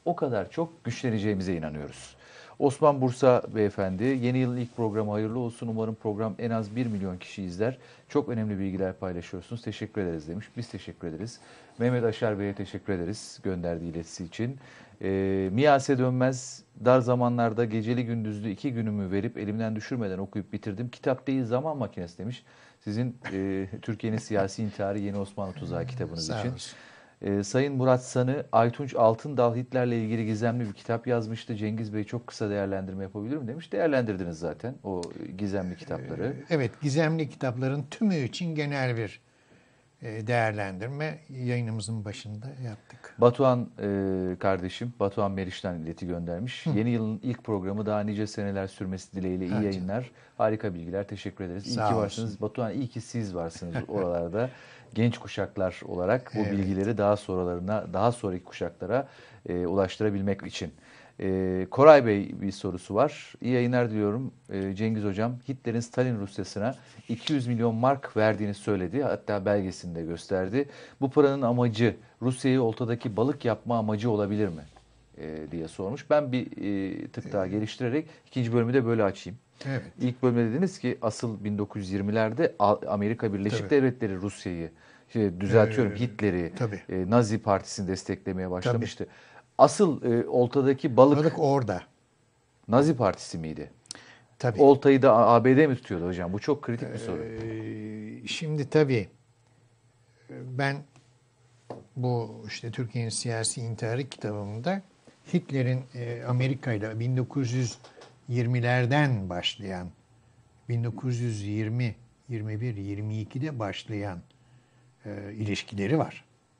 o kadar çok güçleneceğimize inanıyoruz. Osman Bursa beyefendi, yeni yılın ilk programı hayırlı olsun. Umarım program en az 1 milyon kişi izler. Çok önemli bilgiler paylaşıyorsunuz. Teşekkür ederiz demiş. Biz teşekkür ederiz. Mehmet Aşar Bey'e teşekkür ederiz gönderdiği iletisi için. Miyase Dönmez, dar zamanlarda geceli gündüzlü 2 günümü verip elimden düşürmeden okuyup bitirdim. Kitap değil zaman makinesi demiş. Sizin Türkiye'nin siyasi intiharı Yeni Osmanlı Tuzağı kitabınız Sağ için. olsun. Sayın Murat Sanı, Aytunç Altındal Hitler'le ilgili gizemli bir kitap yazmıştı. Cengiz Bey çok kısa değerlendirme yapabilir mi demiş. Değerlendirdiniz zaten o gizemli kitapları. Evet, gizemli kitapların tümü için genel bir değerlendirme yayınımızın başında yaptık. Batuhan kardeşim, Batuhan Meriç'ten ileti göndermiş. Yeni yılın ilk programı daha nice seneler sürmesi dileğiyle iyi Evet. yayınlar. Harika bilgiler, teşekkür ederiz. İyi Sağ ki olsun. varsınız. Batuhan iyi ki siz varsınız oralarda. Genç kuşaklar olarak bu Evet. bilgileri daha sonraki kuşaklara ulaştırabilmek için. Koray Bey bir sorusu var. İyi yayınlar diliyorum. Cengiz Hocam, Hitler'in Stalin Rusyası'na 200 milyon mark verdiğini söyledi. Hatta belgesinde gösterdi. Bu paranın amacı Rusya'yı oltadaki balık yapma amacı olabilir mi? Diye sormuş. Ben bir tık daha geliştirerek ikinci bölümü de böyle açayım. Evet. İlk bölümde dediniz ki asıl 1920'lerde Amerika Birleşik Tabii. Devletleri Rusya'yı, düzeltiyorum Hitler'i, Tabii. Nazi Partisi'ni desteklemeye başlamıştı. Asıl oltadaki balık Balık orada. Nazi Partisi miydi? Tabii. Oltayı da ABD mi tutuyordu hocam? Bu çok kritik bir soru. Şimdi tabii ben bu işte Türkiye'nin siyasi intiharı kitabımda Hitler'in Amerika ile 1920'lerden başlayan 1920, 21, 22'de başlayan ilişkileri var.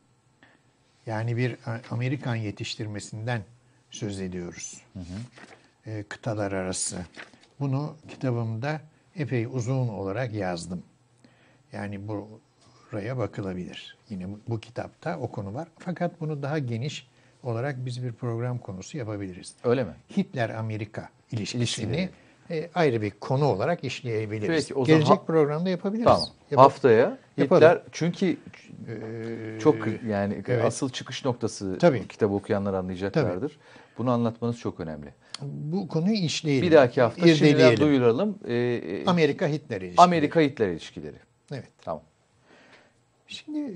Yani bir Amerikan yetiştirmesinden söz ediyoruz. Kıtalar arası. Bunu kitabımda epey uzun olarak yazdım. Yani buraya bakılabilir. Yine bu kitapta o konu var. Fakat bunu daha geniş olarak biz bir program konusu yapabiliriz. Öyle mi? Hitler-Amerika ilişkisini İlişkileri. ayrı bir konu olarak işleyebiliriz. Peki, o zaman Gelecek programda yapabiliriz. Tamam. Yapalım. Haftaya Yapalım. Hitler çünkü çok yani evet. asıl çıkış noktası Tabii. kitabı okuyanlar anlayacaklardır. Bunu anlatmanız çok önemli. Bu konuyu işleyelim. Bir dahaki hafta şimdiden İrdeleyelim. duyuralım. Amerika-Hitler ilişkileri. Amerika-Hitler ilişkileri. Evet. Tamam. Şimdi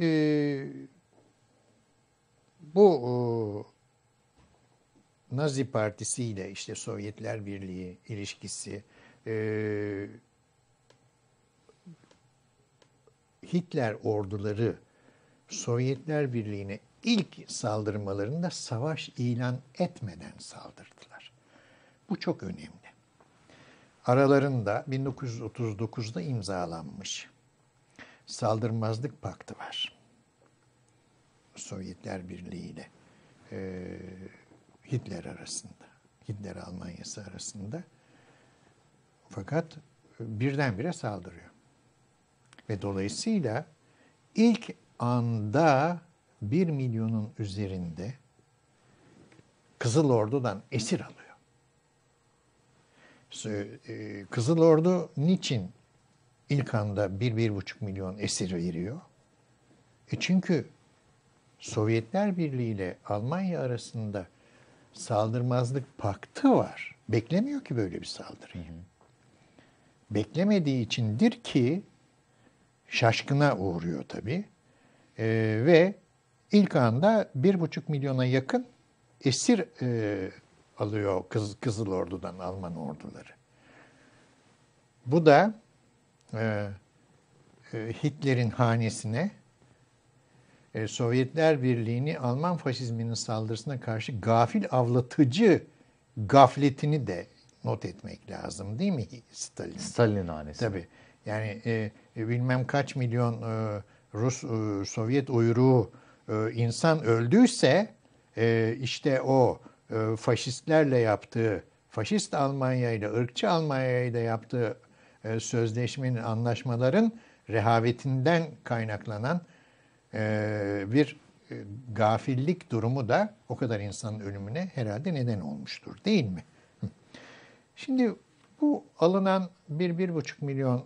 bu Nazi Partisi ile işte Sovyetler Birliği ilişkisi Hitler orduları Sovyetler Birliği'ne ilk saldırmalarında savaş ilan etmeden saldırdılar. Bu çok önemli. Aralarında 1939'da imzalanmış Saldırmazlık Paktı var. Sovyetler Birliği ile Hitler arasında, Hitler Almanyası arasında. Fakat birdenbire saldırıyor. Ve dolayısıyla ilk anda 1 milyonun üzerinde Kızıl Ordu'dan esir alıyor. Kızıl Ordu niçin ilk anda 1-1,5 milyon esir veriyor? Çünkü Sovyetler Birliği ile Almanya arasında saldırmazlık paktı var. Beklemiyor ki böyle bir saldırıyı. Beklemediği içindir ki şaşkına uğruyor tabii. Ve ilk anda 1,5 milyona yakın esir alıyor Kızıl Ordu'dan Alman orduları. Bu da Hitler'in hanesine Sovyetler Birliği'ni Alman faşizminin saldırısına karşı gafil avlatıcı gafletini de not etmek lazım değil mi Stalin? Stalin'in hanesi. Tabii. Yani bilmem kaç milyon Sovyet uyruğu insan öldüyse işte o faşistlerle yaptığı, faşist Almanya ile ırkçı Almanya ile yaptığı sözleşmenin, anlaşmaların rehavetinden kaynaklanan bir gafillik durumu da o kadar insanın ölümüne herhalde neden olmuştur, değil mi? Şimdi bu alınan 1-1,5 milyon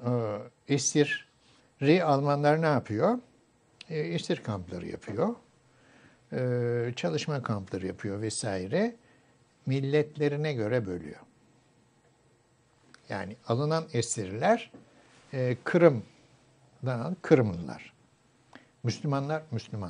esiri Almanlar ne yapıyor? Esir kampları yapıyor. çalışma kampları yapıyor vesaire. Milletlerine göre bölüyor. Yani alınan esirler Kırım'dan Kırımlılar. Müslümanlar Müslüman.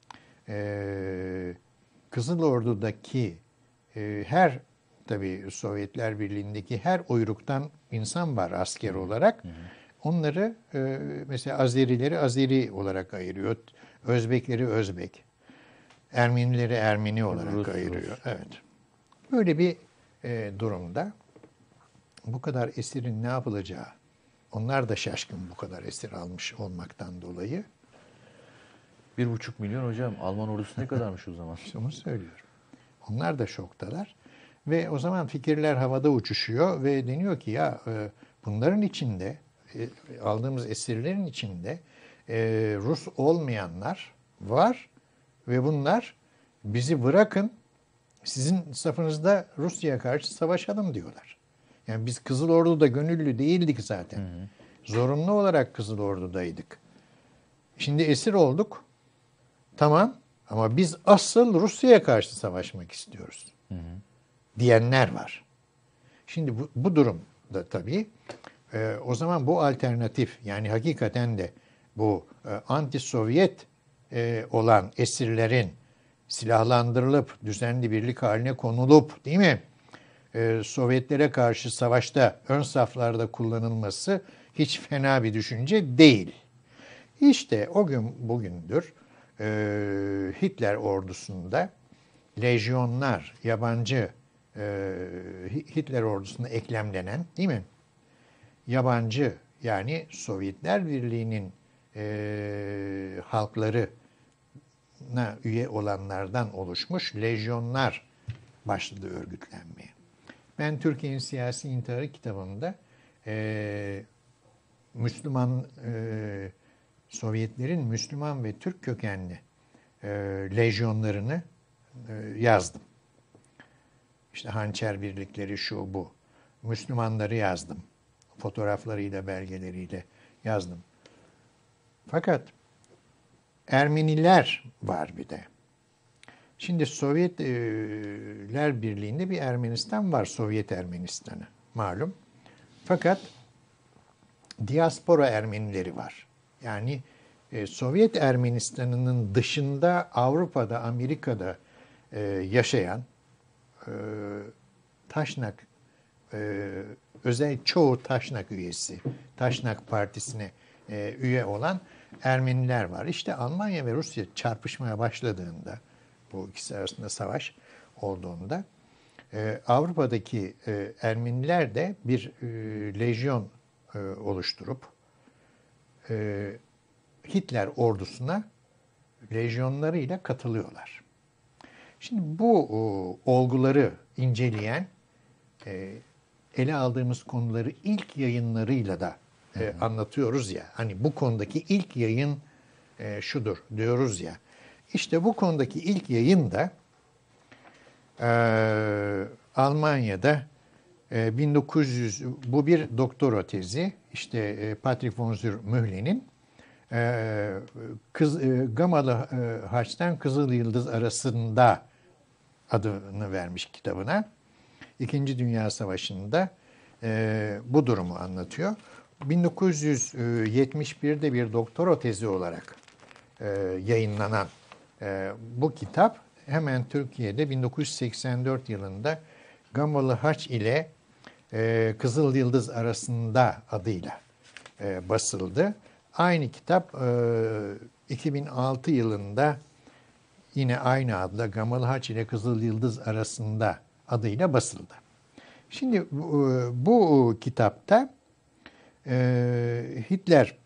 Kızıl Ordu'daki her tabii Sovyetler Birliği'ndeki her uyruktan insan var asker olarak. Onları mesela Azerileri Azeri olarak ayırıyor. Özbekleri Özbek. Ermenileri Ermeni olarak Rus, ayırıyor. Rus. Evet. Böyle bir durumda bu kadar esirin ne yapılacağı, onlar da şaşkın bu kadar esir almış olmaktan dolayı. 1,5 milyon hocam. Alman ordusu ne kadarmış o zaman? İşte onu söylüyorum. Onlar da şoktalar. Ve o zaman fikirler havada uçuşuyor ve deniyor ki ya bunların içinde aldığımız esirlerin içinde Rus olmayanlar var ve bunlar bizi bırakın sizin safınızda Rusya'ya karşı savaşalım diyorlar. Yani biz Kızıl Ordu'da gönüllü değildik zaten. Zorunlu olarak Kızıl Ordu'daydık. Şimdi esir olduk. Tamam ama biz asıl Rusya'ya karşı savaşmak istiyoruz. Diyenler var. Şimdi bu durumda tabii o zaman bu alternatif yani hakikaten de bu anti-Sovyet olan esirlerin silahlandırılıp düzenli birlik haline konulup değil mi? Sovyetlere karşı savaşta ön saflarda kullanılması hiç fena bir düşünce değil. İşte o gün bugündür Hitler ordusunda lejyonlar, yabancı Hitler ordusuna eklemlenen değil mi? Yabancı yani Sovyetler Birliği'nin halklarına üye olanlardan oluşmuş lejyonlar başladı örgütlenmeye. Ben Türkiye'nin Siyasi İntiharı kitabında Sovyetlerin Müslüman ve Türk kökenli lejyonlarını yazdım. İşte hançer birlikleri şu bu. Müslümanları yazdım. Fotoğraflarıyla, belgeleriyle yazdım. Fakat Ermeniler var bir de. Şimdi Sovyetler Birliği'nde bir Ermenistan var. Sovyet Ermenistan'ı malum. Fakat diaspora Ermenileri var. Yani Sovyet Ermenistan'ının dışında Avrupa'da, Amerika'da yaşayan Taşnak özel çoğu Taşnak üyesi, Taşnak Partisi'ne üye olan Ermeniler var. İşte Almanya ve Rusya çarpışmaya başladığında, bu ikisi arasında savaş olduğunda Avrupa'daki Ermeniler de bir lejyon oluşturup Hitler ordusuna lejyonlarıyla katılıyorlar. Şimdi bu olguları inceleyen, ele aldığımız konuları ilk yayınlarıyla da anlatıyoruz ya. Hani bu konudaki ilk yayın şudur diyoruz ya. İşte bu konudaki ilk yayın da Almanya'da 1900, bu bir doktora tezi. İşte Patrick von zur Mühle'nin Gamalı Haç'tan Kızıl Yıldız arasında adını vermiş kitabına. İkinci Dünya Savaşı'nda bu durumu anlatıyor. 1971'de bir doktora tezi olarak yayınlanan bu kitap hemen Türkiye'de 1984 yılında Gamalı Haç ile Kızıl Yıldız arasında adıyla basıldı. Aynı kitap 2006 yılında yine aynı adla Gamalı Haç ile Kızıl Yıldız arasında adıyla basıldı. Şimdi bu kitapta Hitler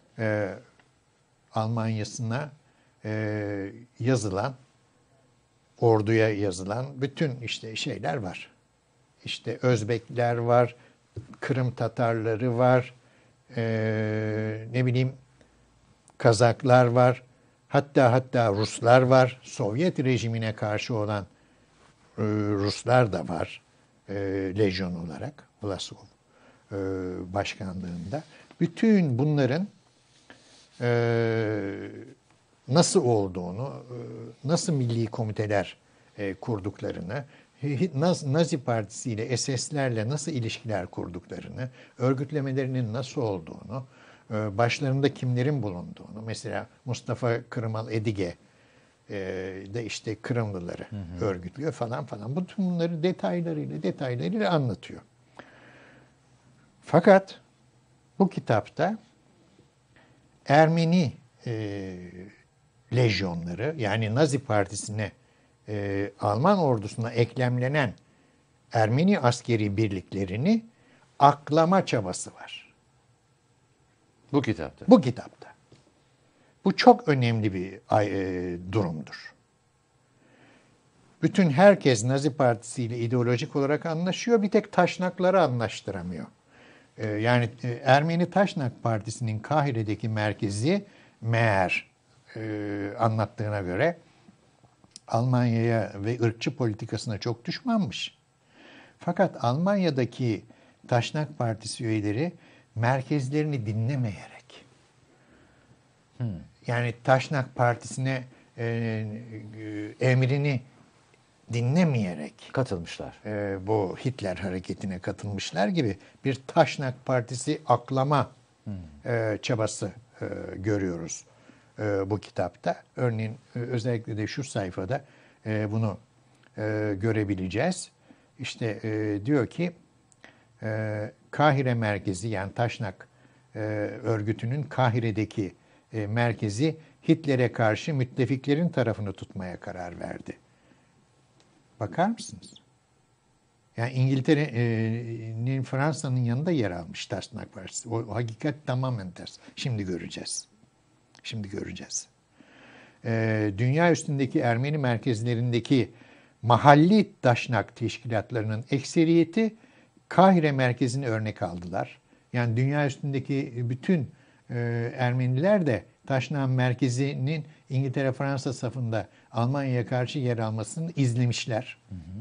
Almanya'sına yazılan, orduya yazılan bütün işte şeyler var. İşte Özbekler var, Kırım Tatarları var, ne bileyim Kazaklar var, hatta Ruslar var, Sovyet rejimine karşı olan Ruslar da var lejyon olarak Vlasov başkanlığında. Bütün bunların nasıl olduğunu, nasıl milli komiteler kurduklarını, Nazi Partisi ile SS'lerle nasıl ilişkiler kurduklarını, örgütlemelerinin nasıl olduğunu, başlarında kimlerin bulunduğunu, mesela Mustafa Kırımal Edige de işte Kırımlıları örgütlüyor falan falan. Bütün bunları detaylarıyla anlatıyor. Fakat bu kitapta Ermeni lejyonları, yani Nazi Partisi'ne, Alman ordusuna eklemlenen Ermeni askeri birliklerini aklama çabası var. Bu kitapta. Bu kitapta. Bu çok önemli bir durumdur. Bütün herkes Nazi Partisi ile ideolojik olarak anlaşıyor. Bir tek taşnakları anlaştıramıyor. Yani Ermeni Taşnak Partisi'nin Kahire'deki merkezi meğer anlattığına göre Almanya'ya ve ırkçı politikasına çok düşmanmış. Fakat Almanya'daki Taşnak Partisi üyeleri merkezlerini dinlemeyerek, yani Taşnak Partisi'ne emrini dinlemeyerek Katılmışlar. Bu Hitler hareketine katılmışlar gibi bir Taşnak Partisi aklama çabası görüyoruz bu kitapta. Örneğin özellikle de şu sayfada bunu görebileceğiz. İşte diyor ki Kahire merkezi, yani Taşnak örgütünün Kahire'deki merkezi Hitler'e karşı müttefiklerin tarafını tutmaya karar verdi. Bakar mısınız? Yani İngiltere'nin, Fransa'nın yanında yer almış Taşnak Partisi. O hakikat tamamen ters. Şimdi göreceğiz. Dünya üstündeki Ermeni merkezlerindeki mahalli Taşnak teşkilatlarının ekseriyeti Kahire merkezini örnek aldılar. Yani dünya üstündeki bütün Ermeniler de Taşnak merkezinin İngiltere-Fransa safında Almanya'ya karşı yer almasını izlemişler.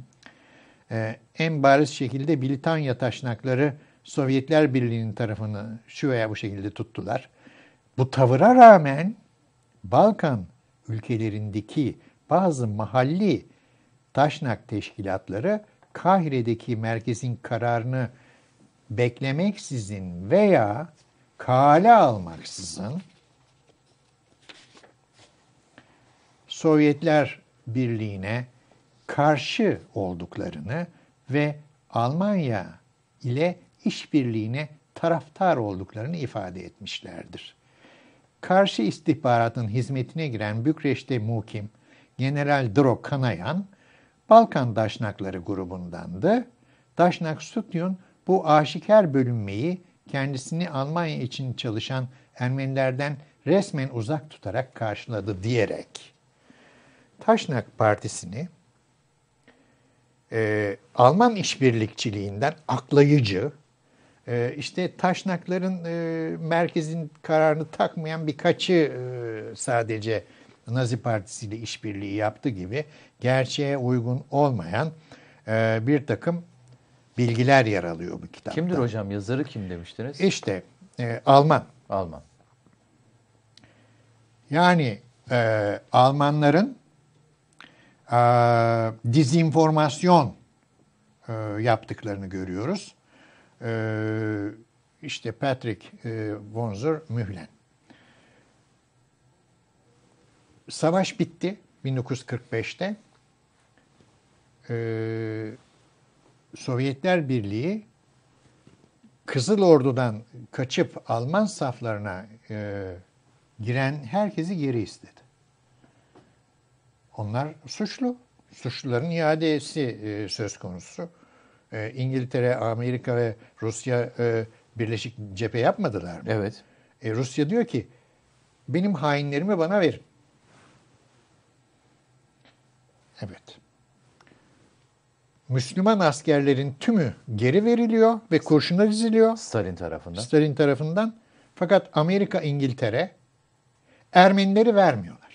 En bariz şekilde Britanya Taşnakları Sovyetler Birliği'nin tarafını şu veya bu şekilde tuttular. Bu tavıra rağmen Balkan ülkelerindeki bazı mahalli Taşnak teşkilatları Kahire'deki merkezin kararını beklemeksizin veya kale almaksızın Sovyetler Birliği'ne karşı olduklarını ve Almanya ile işbirliğine taraftar olduklarını ifade etmişlerdir. Karşı istihbaratın hizmetine giren Bükreş'te mukim General Dro Kanayan, Balkan Daşnakları grubundandı. Daşnak Sütyun bu aşikar bölünmeyi kendisini Almanya için çalışan Ermenilerden resmen uzak tutarak karşıladı diyerek Taşnak Partisi'ni Alman işbirlikçiliğinden aklayıcı, işte Taşnakların merkezin kararını takmayan birkaçı sadece Nazi Partisi ile işbirliği yaptı gibi gerçeğe uygun olmayan bir takım bilgiler yer alıyor bu kitapta. Kimdir hocam? Yazarı kim demiştiniz? İşte Alman. Alman. Yani Almanların dezenformasyon yaptıklarını görüyoruz. İşte Patrick von zur Mühlen. Savaş bitti 1945'te. Sovyetler Birliği Kızıl Ordu'dan kaçıp Alman saflarına giren herkesi geri istedi. Onlar suçlu. Suçluların iadesi söz konusu. İngiltere, Amerika ve Rusya birleşik cephe yapmadılar mı? Evet. Rusya diyor ki benim hainlerimi bana verin. Evet. Müslüman askerlerin tümü geri veriliyor ve kurşuna diziliyor. Stalin tarafından. Fakat Amerika, İngiltere Ermenileri vermiyorlar.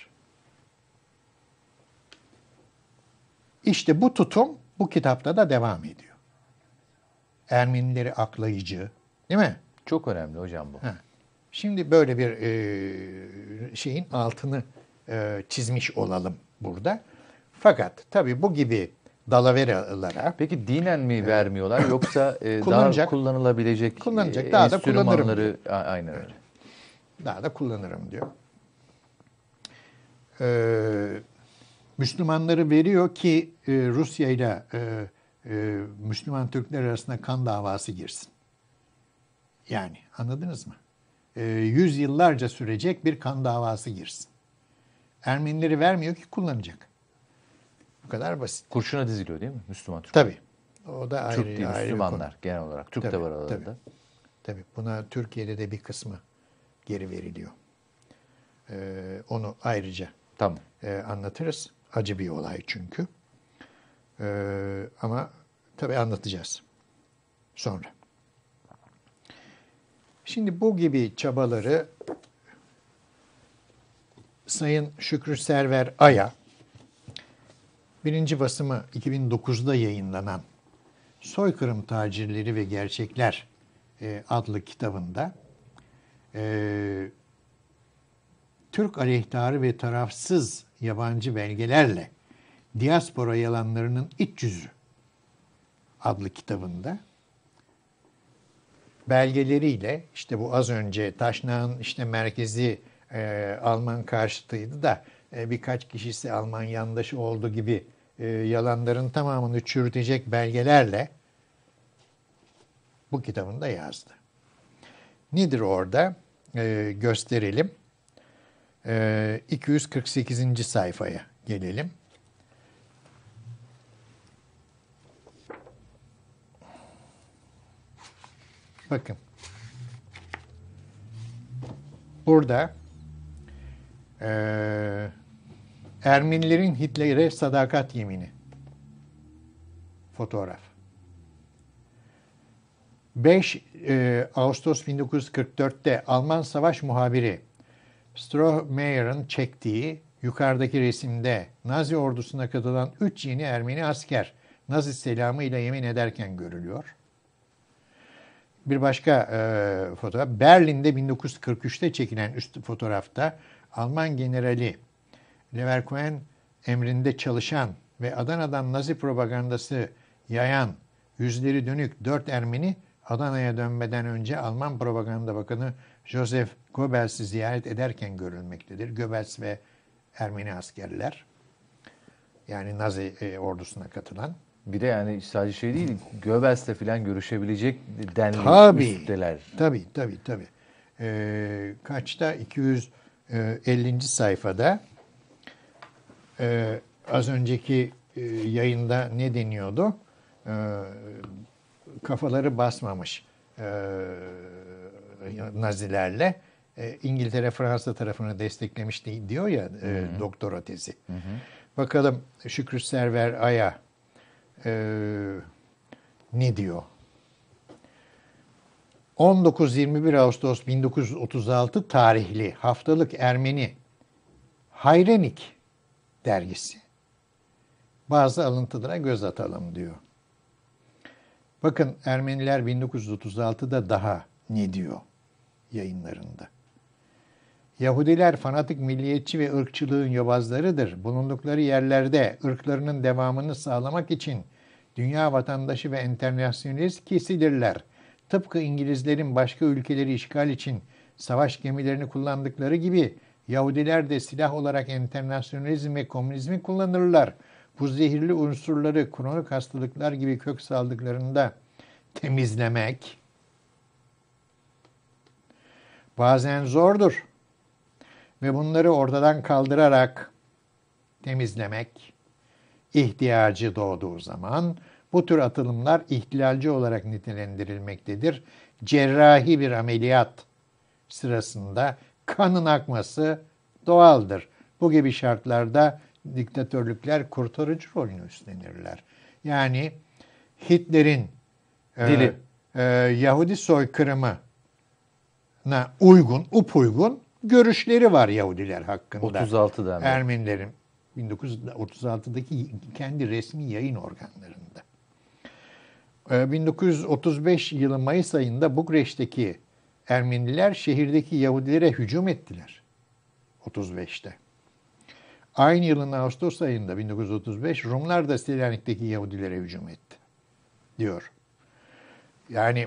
İşte bu tutum bu kitapta da devam ediyor. Ermenileri aklayıcı, değil mi? Çok önemli hocam bu. Şimdi böyle bir şeyin altını çizmiş olalım burada. Fakat tabii bu gibi dalaveralara Peki dinen mi vermiyorlar yoksa daha Kullanacak. kullanılabilecek Kullanacak, daha da kullanırım enstrümanları aynen öyle. daha da kullanırım diyor. Müslümanları veriyor ki Rusya ile Müslüman Türkler arasında kan davası girsin. Yani anladınız mı? Yüzyıllarca sürecek bir kan davası girsin. Ermenileri vermiyor ki kullanacak. Bu kadar basit. Kurşuna diziliyor değil mi Müslüman Türk? Tabii. O da ayrı, Türk değil, ayrı bir Müslümanlar konu. genel olarak. Türk de Tabii, var aralarında. Tabii. Buna Türkiye'de de bir kısmı geri veriliyor. Onu ayrıca Tamam. anlatırız. Acı bir olay çünkü. Ama tabii anlatacağız sonra. Şimdi bu gibi çabaları Sayın Şükrü Server Aya, birinci basımı 2009'da yayınlanan Soykırım Tacirleri ve Gerçekler adlı kitabında Türk aleyhtarı ve tarafsız yabancı belgelerle diaspora yalanlarının iç yüzü adlı kitabında belgeleriyle işte bu az önce Taşnağ'ın işte merkezi Alman karşıtıydı da birkaç kişisi Alman yandaşı oldu gibi yalanların tamamını çürütecek belgelerle bu kitabında yazdı. Nedir orada? Gösterelim. 248. sayfaya gelelim. Bakın. Burada Ermenilerin Hitler'e sadakat yemini. Fotoğraf. 5 Ağustos 1944'te Alman savaş muhabiri Strohmeyer'ın çektiği yukarıdaki resimde Nazi ordusuna katılan 3 yeni Ermeni asker Nazi selamı ile yemin ederken görülüyor. Bir başka fotoğraf Berlin'de 1943'te çekilen üst fotoğrafta Alman generali Leverkusen emrinde çalışan ve Adana'dan Nazi propagandası yayan yüzleri dönük 4 Ermeni Adana'ya dönmeden önce Alman Propaganda Bakanı Joseph Goebbels'i ziyaret ederken görülmektedir. Goebbels ve Ermeni askerler, yani Nazi ordusuna katılan. Bir de yani sadece şey değil, Goebbels'le falan görüşebilecek denli üstteler. Tabii. Kaçta? 250. sayfada az önceki yayında ne deniyordu? Kafaları basmamış Nazilerle. İngiltere, Fransa tarafını desteklemiş diyor ya doktora tezi. Hı hı. Bakalım Şükrü Server Aya ne diyor? 19-21 Ağustos 1936 tarihli haftalık Ermeni Hayrenik dergisi. Bazı alıntılara göz atalım diyor. Bakın Ermeniler 1936'da daha ne diyor yayınlarında? Yahudiler fanatik milliyetçi ve ırkçılığın yobazlarıdır. Bulundukları yerlerde ırklarının devamını sağlamak için dünya vatandaşı ve enternasyonalist kesilirler. Tıpkı İngilizlerin başka ülkeleri işgal için savaş gemilerini kullandıkları gibi Yahudiler de silah olarak enternasyonalizm ve komünizmi kullanırlar. Bu zehirli unsurları kronik hastalıklar gibi kök saldıklarında temizlemek bazen zordur. Ve bunları ortadan kaldırarak temizlemek ihtiyacı doğduğu zaman bu tür atılımlar ihtilalci olarak nitelendirilmektedir. Cerrahi bir ameliyat sırasında kanın akması doğaldır. Bu gibi şartlarda diktatörlükler kurtarıcı rolünü üstlenirler. Yani Hitler'in Yahudi soykırımına upuygun görüşleri var Yahudiler hakkında. 36'dan beri. Ermenilerin 1936'daki kendi resmi yayın organlarında. 1935 yılı Mayıs ayında Bukreş'teki Ermeniler şehirdeki Yahudilere hücum ettiler. 35'te. Aynı yılın Ağustos ayında 1935 Rumlar da Selanik'teki Yahudilere hücum etti diyor. Yani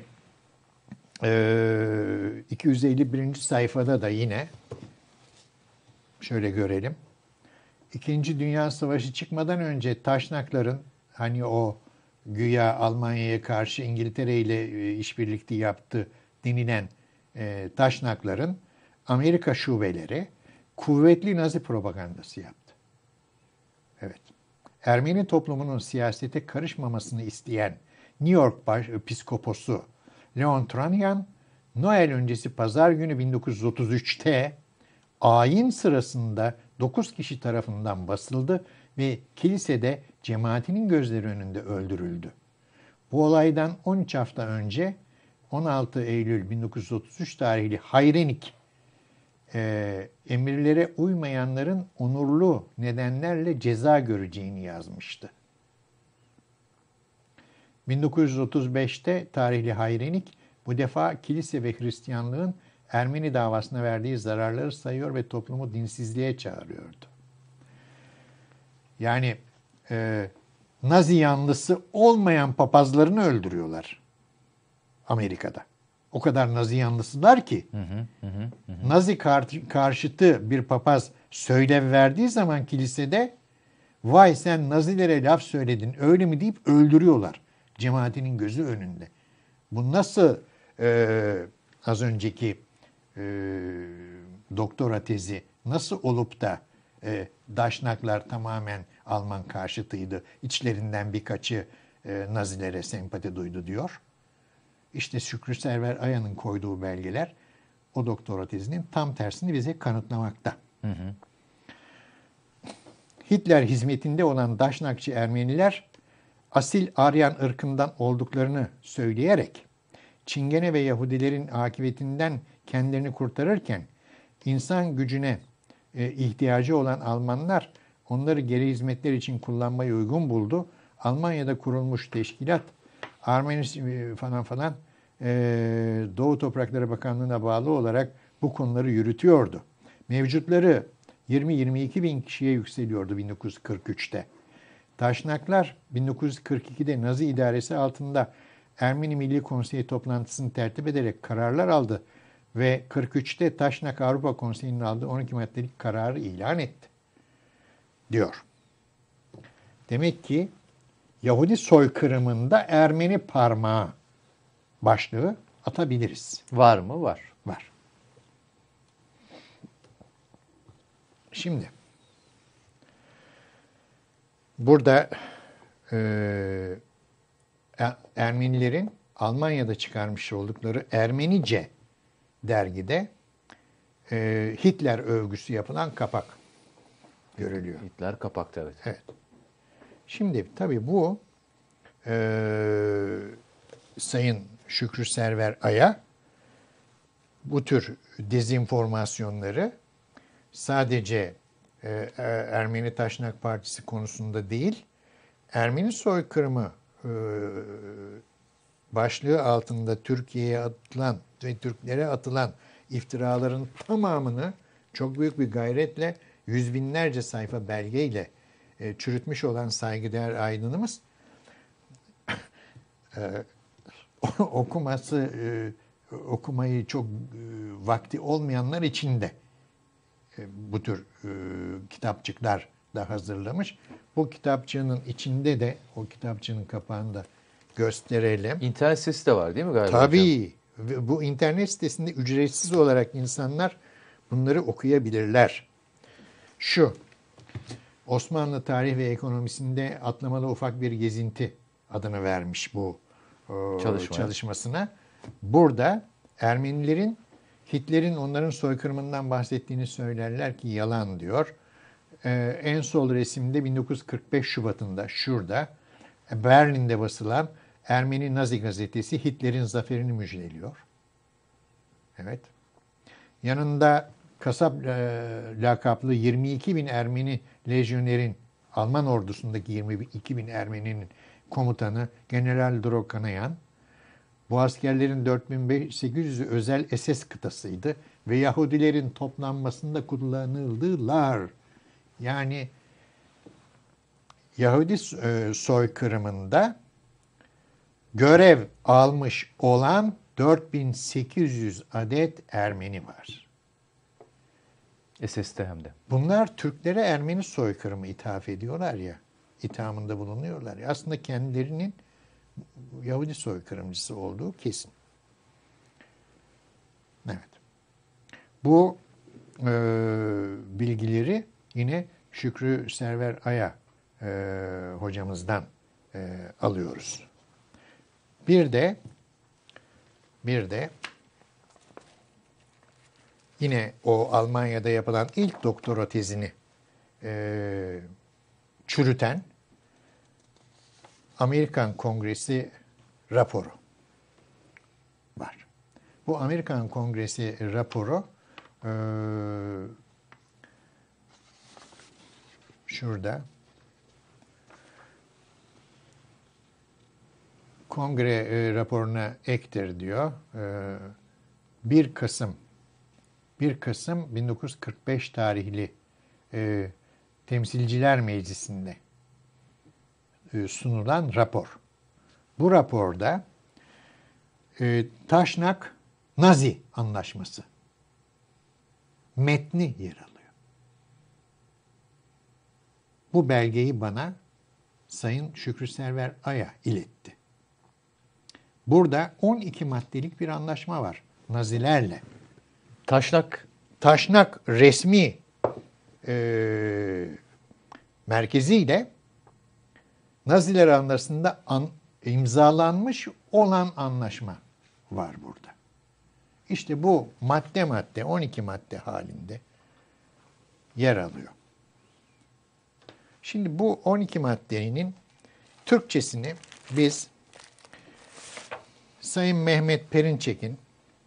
251. sayfada da yine şöyle görelim. İkinci Dünya Savaşı çıkmadan önce Taşnakların hani o güya Almanya'ya karşı İngiltere ile işbirlikte yaptı denilen Taşnakların Amerika şubeleri kuvvetli Nazi propagandası yaptı. Evet. Ermeni toplumunun siyasete karışmamasını isteyen New York Piskoposu Leon Tranian, Noel öncesi pazar günü 1933'te ayin sırasında 9 kişi tarafından basıldı ve kilisede cemaatinin gözleri önünde öldürüldü. Bu olaydan 13 hafta önce 16 Eylül 1933 tarihli Hayrenik emirlere uymayanların onurlu nedenlerle ceza göreceğini yazmıştı. 1935'te tarihli Hayrenik bu defa kilise ve Hristiyanlığın Ermeni davasına verdiği zararları sayıyor ve toplumu dinsizliğe çağırıyordu. Yani Nazi yanlısı olmayan papazlarını öldürüyorlar Amerika'da. O kadar Nazi yanlısılar ki Nazi karşıtı bir papaz söylev verdiği zaman kilisede vay sen Nazilere laf söyledin öyle mi deyip öldürüyorlar cemaatinin gözü önünde. Bu nasıl az önceki doktora tezi nasıl olup da Daşnaklar tamamen Alman karşıtıydı. İçlerinden birkaçı Nazilere sempati duydu diyor. İşte Şükrü Server Aya'nın koyduğu belgeler o doktora tezinin tam tersini bize kanıtlamakta. Hitler hizmetinde olan Daşnakçı Ermeniler asil Aryan ırkından olduklarını söyleyerek Çingene ve Yahudilerin akıbetinden kendilerini kurtarırken insan gücüne ihtiyacı olan Almanlar onları geri hizmetler için kullanmayı uygun buldu. Almanya'da kurulmuş teşkilat Armeni falan Doğu Toprakları Bakanlığı'na bağlı olarak bu konuları yürütüyordu. Mevcutları 20-22 bin kişiye yükseliyordu 1943'te. Taşnaklar 1942'de Nazi idaresi altında Ermeni Milli Konseyi toplantısını tertip ederek kararlar aldı ve 43'te Taşnak Avrupa Konseyi'nin aldığı 12 maddelik kararı ilan etti diyor. Demek ki Yahudi soykırımında Ermeni parmağı başlığı atabiliriz. Var mı? Var. Var. Şimdi burada Ermenilerin Almanya'da çıkarmış oldukları Ermenice dergide Hitler övgüsü yapılan kapak görülüyor. Hitler kapakta evet. Evet. Şimdi tabii bu Sayın Şükrü Server Aya bu tür dezinformasyonları sadece Ermeni Taşnak Partisi konusunda değil, Ermeni soykırımı başlığı altında Türkiye'ye atılan ve Türklere atılan iftiraların tamamını çok büyük bir gayretle yüz binlerce sayfa belgeyle çürütmüş olan saygıdeğer aydınımız okumayı çok vakti olmayanlar için de bu tür kitapçıklar da hazırlamış. Bu kitapçığının içinde de o kitapçığın kapağını da gösterelim. İnternet sitesi de var değil mi galiba? Tabii. Hocam? Bu internet sitesinde ücretsiz olarak insanlar bunları okuyabilirler. Şu, Osmanlı Tarih ve Ekonomisi'nde atlamalı ufak bir gezinti adını vermiş bu çalışmasına. Burada Ermenilerin Hitler'in onların soykırımından bahsettiğini söylerler ki yalan diyor. En sol resimde 1945 Şubat'ında şurada Berlin'de basılan Ermeni Nazi gazetesi Hitler'in zaferini müjdeliyor. Evet. Yanında kasap lakaplı 22 bin Ermeni lejyonerin Alman ordusundaki 22 bin Ermeninin komutanı General Drokanayan, bu askerlerin 4800'ü özel SS kıtasıydı ve Yahudilerin toplanmasında kullanıldılar Yani Yahudi soykırımında görev almış olan 4800 adet Ermeni var. SS'te hem de. Bunlar Türklere Ermeni soykırımı ithaf ediyorlar ya, ithamında bulunuyorlar ya. Aslında kendilerinin Yahudi soykırımcısı olduğu kesin. Evet. Bu bilgileri yine Şükrü Server Aya hocamızdan alıyoruz. Bir de yine o Almanya'da yapılan ilk doktora tezini çürüten Amerikan Kongresi raporu var. Bu Amerikan Kongresi raporu şurada kongre raporuna ektir diyor. 1 Kasım 1945 tarihli Temsilciler Meclisi'nde sunulan rapor. Bu raporda Taşnak-Nazi Anlaşması metni yer alıyor. Bu belgeyi bana Sayın Şükrü Server Aya iletti. Burada 12 maddelik bir anlaşma var Nazilerle. Taşnak resmi merkeziyle Naziler arasında imzalanmış olan anlaşma var burada. İşte bu madde 12 madde halinde yer alıyor. Şimdi bu 12 maddenin Türkçesini biz Sayın Mehmet Perinçek'in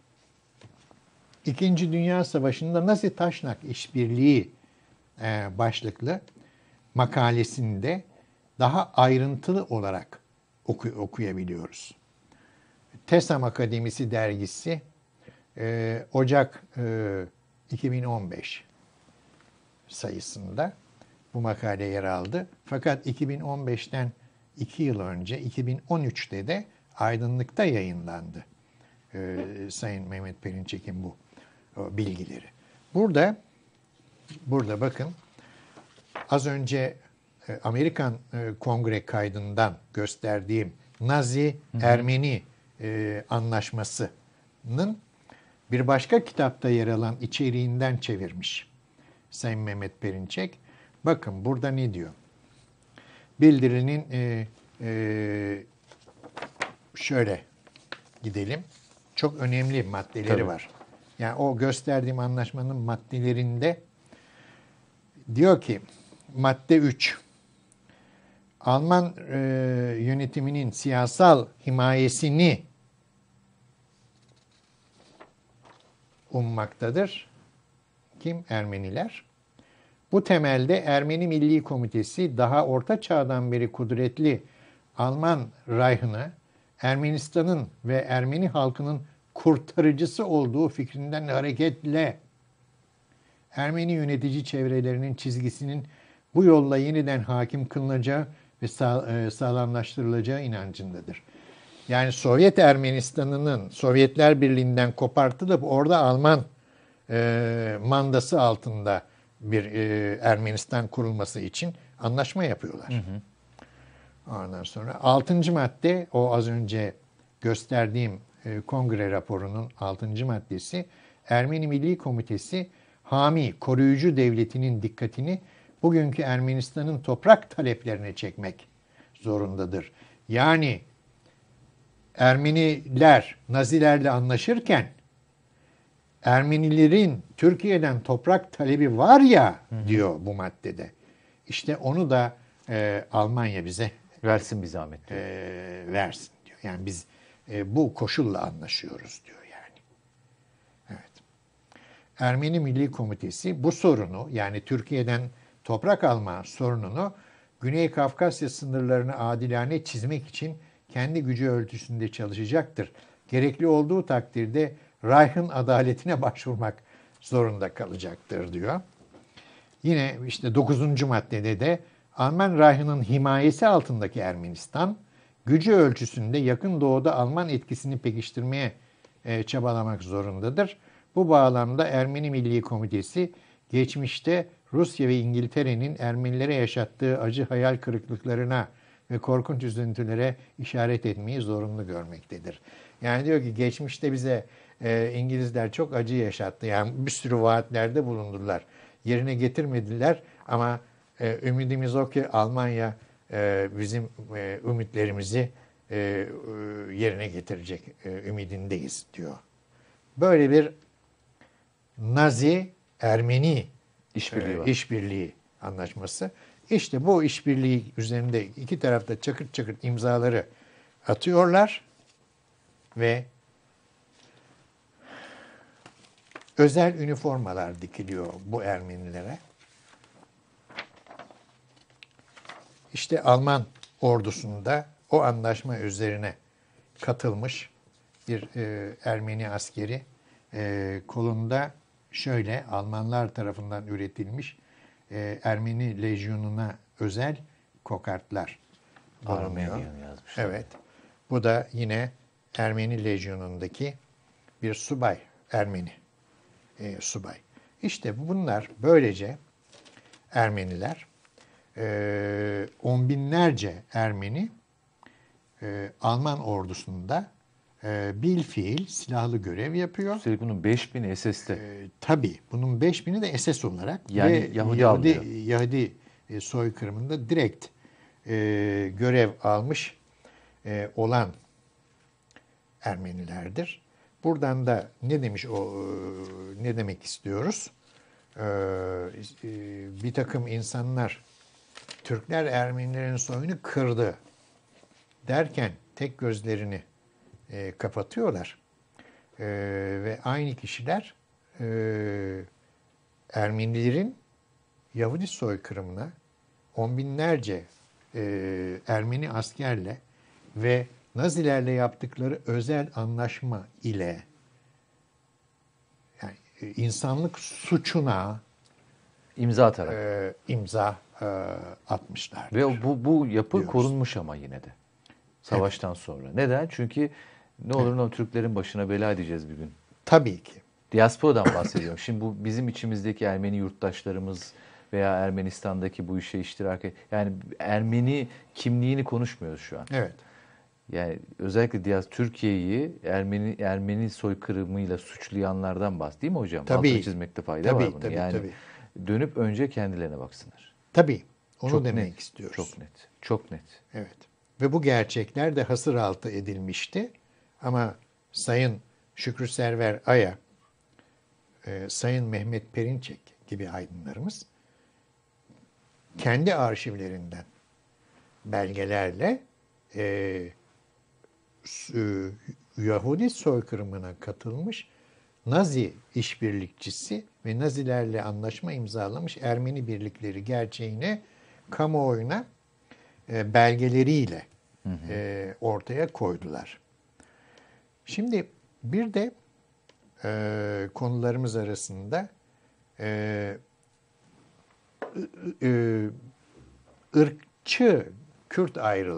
İkinci Dünya Savaşı'nda Nazi-Taşnak işbirliği başlıklı makalesinde daha ayrıntılı olarak okuyabiliyoruz. TESAM Akademisi dergisi Ocak 2015 sayısında bu makale yer aldı. Fakat 2015'ten 2 yıl önce 2013'te de Aydınlık'ta yayınlandı. Sayın Mehmet Perinçek'in bu bilgileri. Burada bakın az önce Amerikan Kongre kaydından gösterdiğim Nazi-Ermeni anlaşmasının bir başka kitapta yer alan içeriğinden çevirmiş Sayın Mehmet Perinçek. Bakın burada ne diyor? Bildirinin şöyle gidelim. Çok önemli maddeleri var. Yani o gösterdiğim anlaşmanın maddelerinde diyor ki madde 3 Alman yönetiminin siyasal himayesini ummaktadır. Kim? Ermeniler. Bu temelde Ermeni Milli Komitesi daha Orta Çağ'dan beri kudretli Alman Reich'ını Ermenistan'ın ve Ermeni halkının kurtarıcısı olduğu fikrinden hareketle Ermeni yönetici çevrelerinin çizgisinin bu yolla yeniden hakim kılınacağı ve sağlamlaştırılacağı inancındadır. Yani Sovyet Ermenistan'ının Sovyetler Birliği'nden kopartılıp orada Alman mandası altında bir Ermenistan kurulması için anlaşma yapıyorlar. Hı hı. Ondan sonra 6. madde o az önce gösterdiğim kongre raporunun 6. maddesi Ermeni Milli Komitesi hami, koruyucu devletinin dikkatini bugünkü Ermenistan'ın toprak taleplerine çekmek zorundadır. Yani Ermeniler Nazilerle anlaşırken Ermenilerin Türkiye'den toprak talebi var ya diyor bu maddede. İşte onu da Almanya bize versin bir zahmet diyor. Versin diyor. Yani biz bu koşulla anlaşıyoruz diyor yani. Evet. Ermeni Milli Komitesi bu sorunu yani Türkiye'den toprak alma sorununu Güney Kafkasya sınırlarını adilane çizmek için kendi gücü ölçüsünde çalışacaktır. Gerekli olduğu takdirde Reich'ın adaletine başvurmak zorunda kalacaktır diyor. Yine işte 9. maddede de Alman Reich'ının himayesi altındaki Ermenistan, gücü ölçüsünde yakın doğuda Alman etkisini pekiştirmeye çabalamak zorundadır. Bu bağlamda Ermeni Milli Komitesi geçmişte Rusya ve İngiltere'nin Ermenilere yaşattığı acı hayal kırıklıklarına ve korkunç üzüntülere işaret etmeyi zorunlu görmektedir. Yani diyor ki geçmişte bize İngilizler çok acı yaşattı. Yani bir sürü vaatlerde bulundular. Yerine getirmediler ama ümidimiz o ki Almanya bizim ümitlerimizi yerine getirecek ümidindeyiz diyor. Böyle bir Nazi-Ermeni işbirliği anlaşması. İşte bu işbirliği üzerinde iki tarafta çakır çakır imzaları atıyorlar ve özel üniformalar dikiliyor bu Ermenilere. İşte Alman ordusunda o anlaşma üzerine katılmış bir Ermeni askeri kolunda şöyle Almanlar tarafından üretilmiş Ermeni lejyonuna özel kokartlar bulunuyor. Evet. Bu da yine Ermeni lejyonundaki bir subay, Ermeni subay. İşte bunlar böylece Ermeniler on binlerce Ermeni Alman ordusunda bilfiil silahlı görev yapıyor. Üstelik bunun 5000 SS'te. Tabii. Bunun 5000'i de SS olarak yani ve Yahudi soykırımında direkt görev almış olan Ermenilerdir. Buradan da ne demiş ne demek istiyoruz? Bir takım insanlar Türkler Ermenilerin soyunu kırdı derken tek gözlerini kapatıyorlar. Ve aynı kişiler Ermenilerin Yahudi soykırımına on binlerce Ermeni askerle ve Nazilerle yaptıkları özel anlaşma ile yani insanlık suçuna imza atarak imza atmışlar. Ve bu yapı diyoruz. korunmuş ama yine de. Savaştan sonra. Neden? Çünkü ne olur ne olur Türklerin başına bela edeceğiz bir gün. Tabii ki. Diasporadan bahsediyorum. Şimdi bu bizim içimizdeki Ermeni yurttaşlarımız veya Ermenistan'daki bu işe iştirak yani Ermeni kimliğini konuşmuyoruz şu an. Evet. Yani özellikle Türkiye'yi Ermeni soykırımıyla suçlayanlardan bahsediyor değil mi hocam? Tabii. Altını çizmekte fayda var bunun. Tabii, yani tabii. dönüp önce kendilerine baksınlar. Tabii. Onu Çok demek net, istiyoruz. Çok net. Çok net. Evet. Ve bu gerçekler de hasır altı edilmişti. Ama Sayın Şükrü Server Aya, Sayın Mehmet Perinçek gibi aydınlarımız kendi arşivlerinden belgelerle Yahudi soykırımına katılmış Nazi işbirlikçisi ve Nazilerle anlaşma imzalamış Ermeni birlikleri gerçeğini kamuoyuna belgeleriyle ortaya koydular. Şimdi bir de konularımız arasında ırkçı Kürt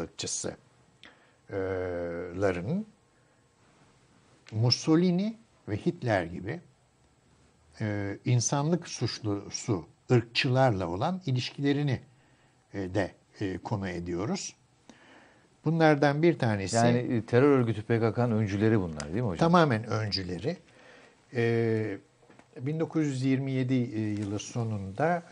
ayrılıkçıların Mussolini ve Hitler gibi insanlık suçlusu ırkçılarla olan ilişkilerini de konu ediyoruz. Bunlardan bir tanesi... Yani terör örgütü PKK'nın öncüleri bunlar değil mi hocam? Tamamen öncüleri. 1927 yılı sonunda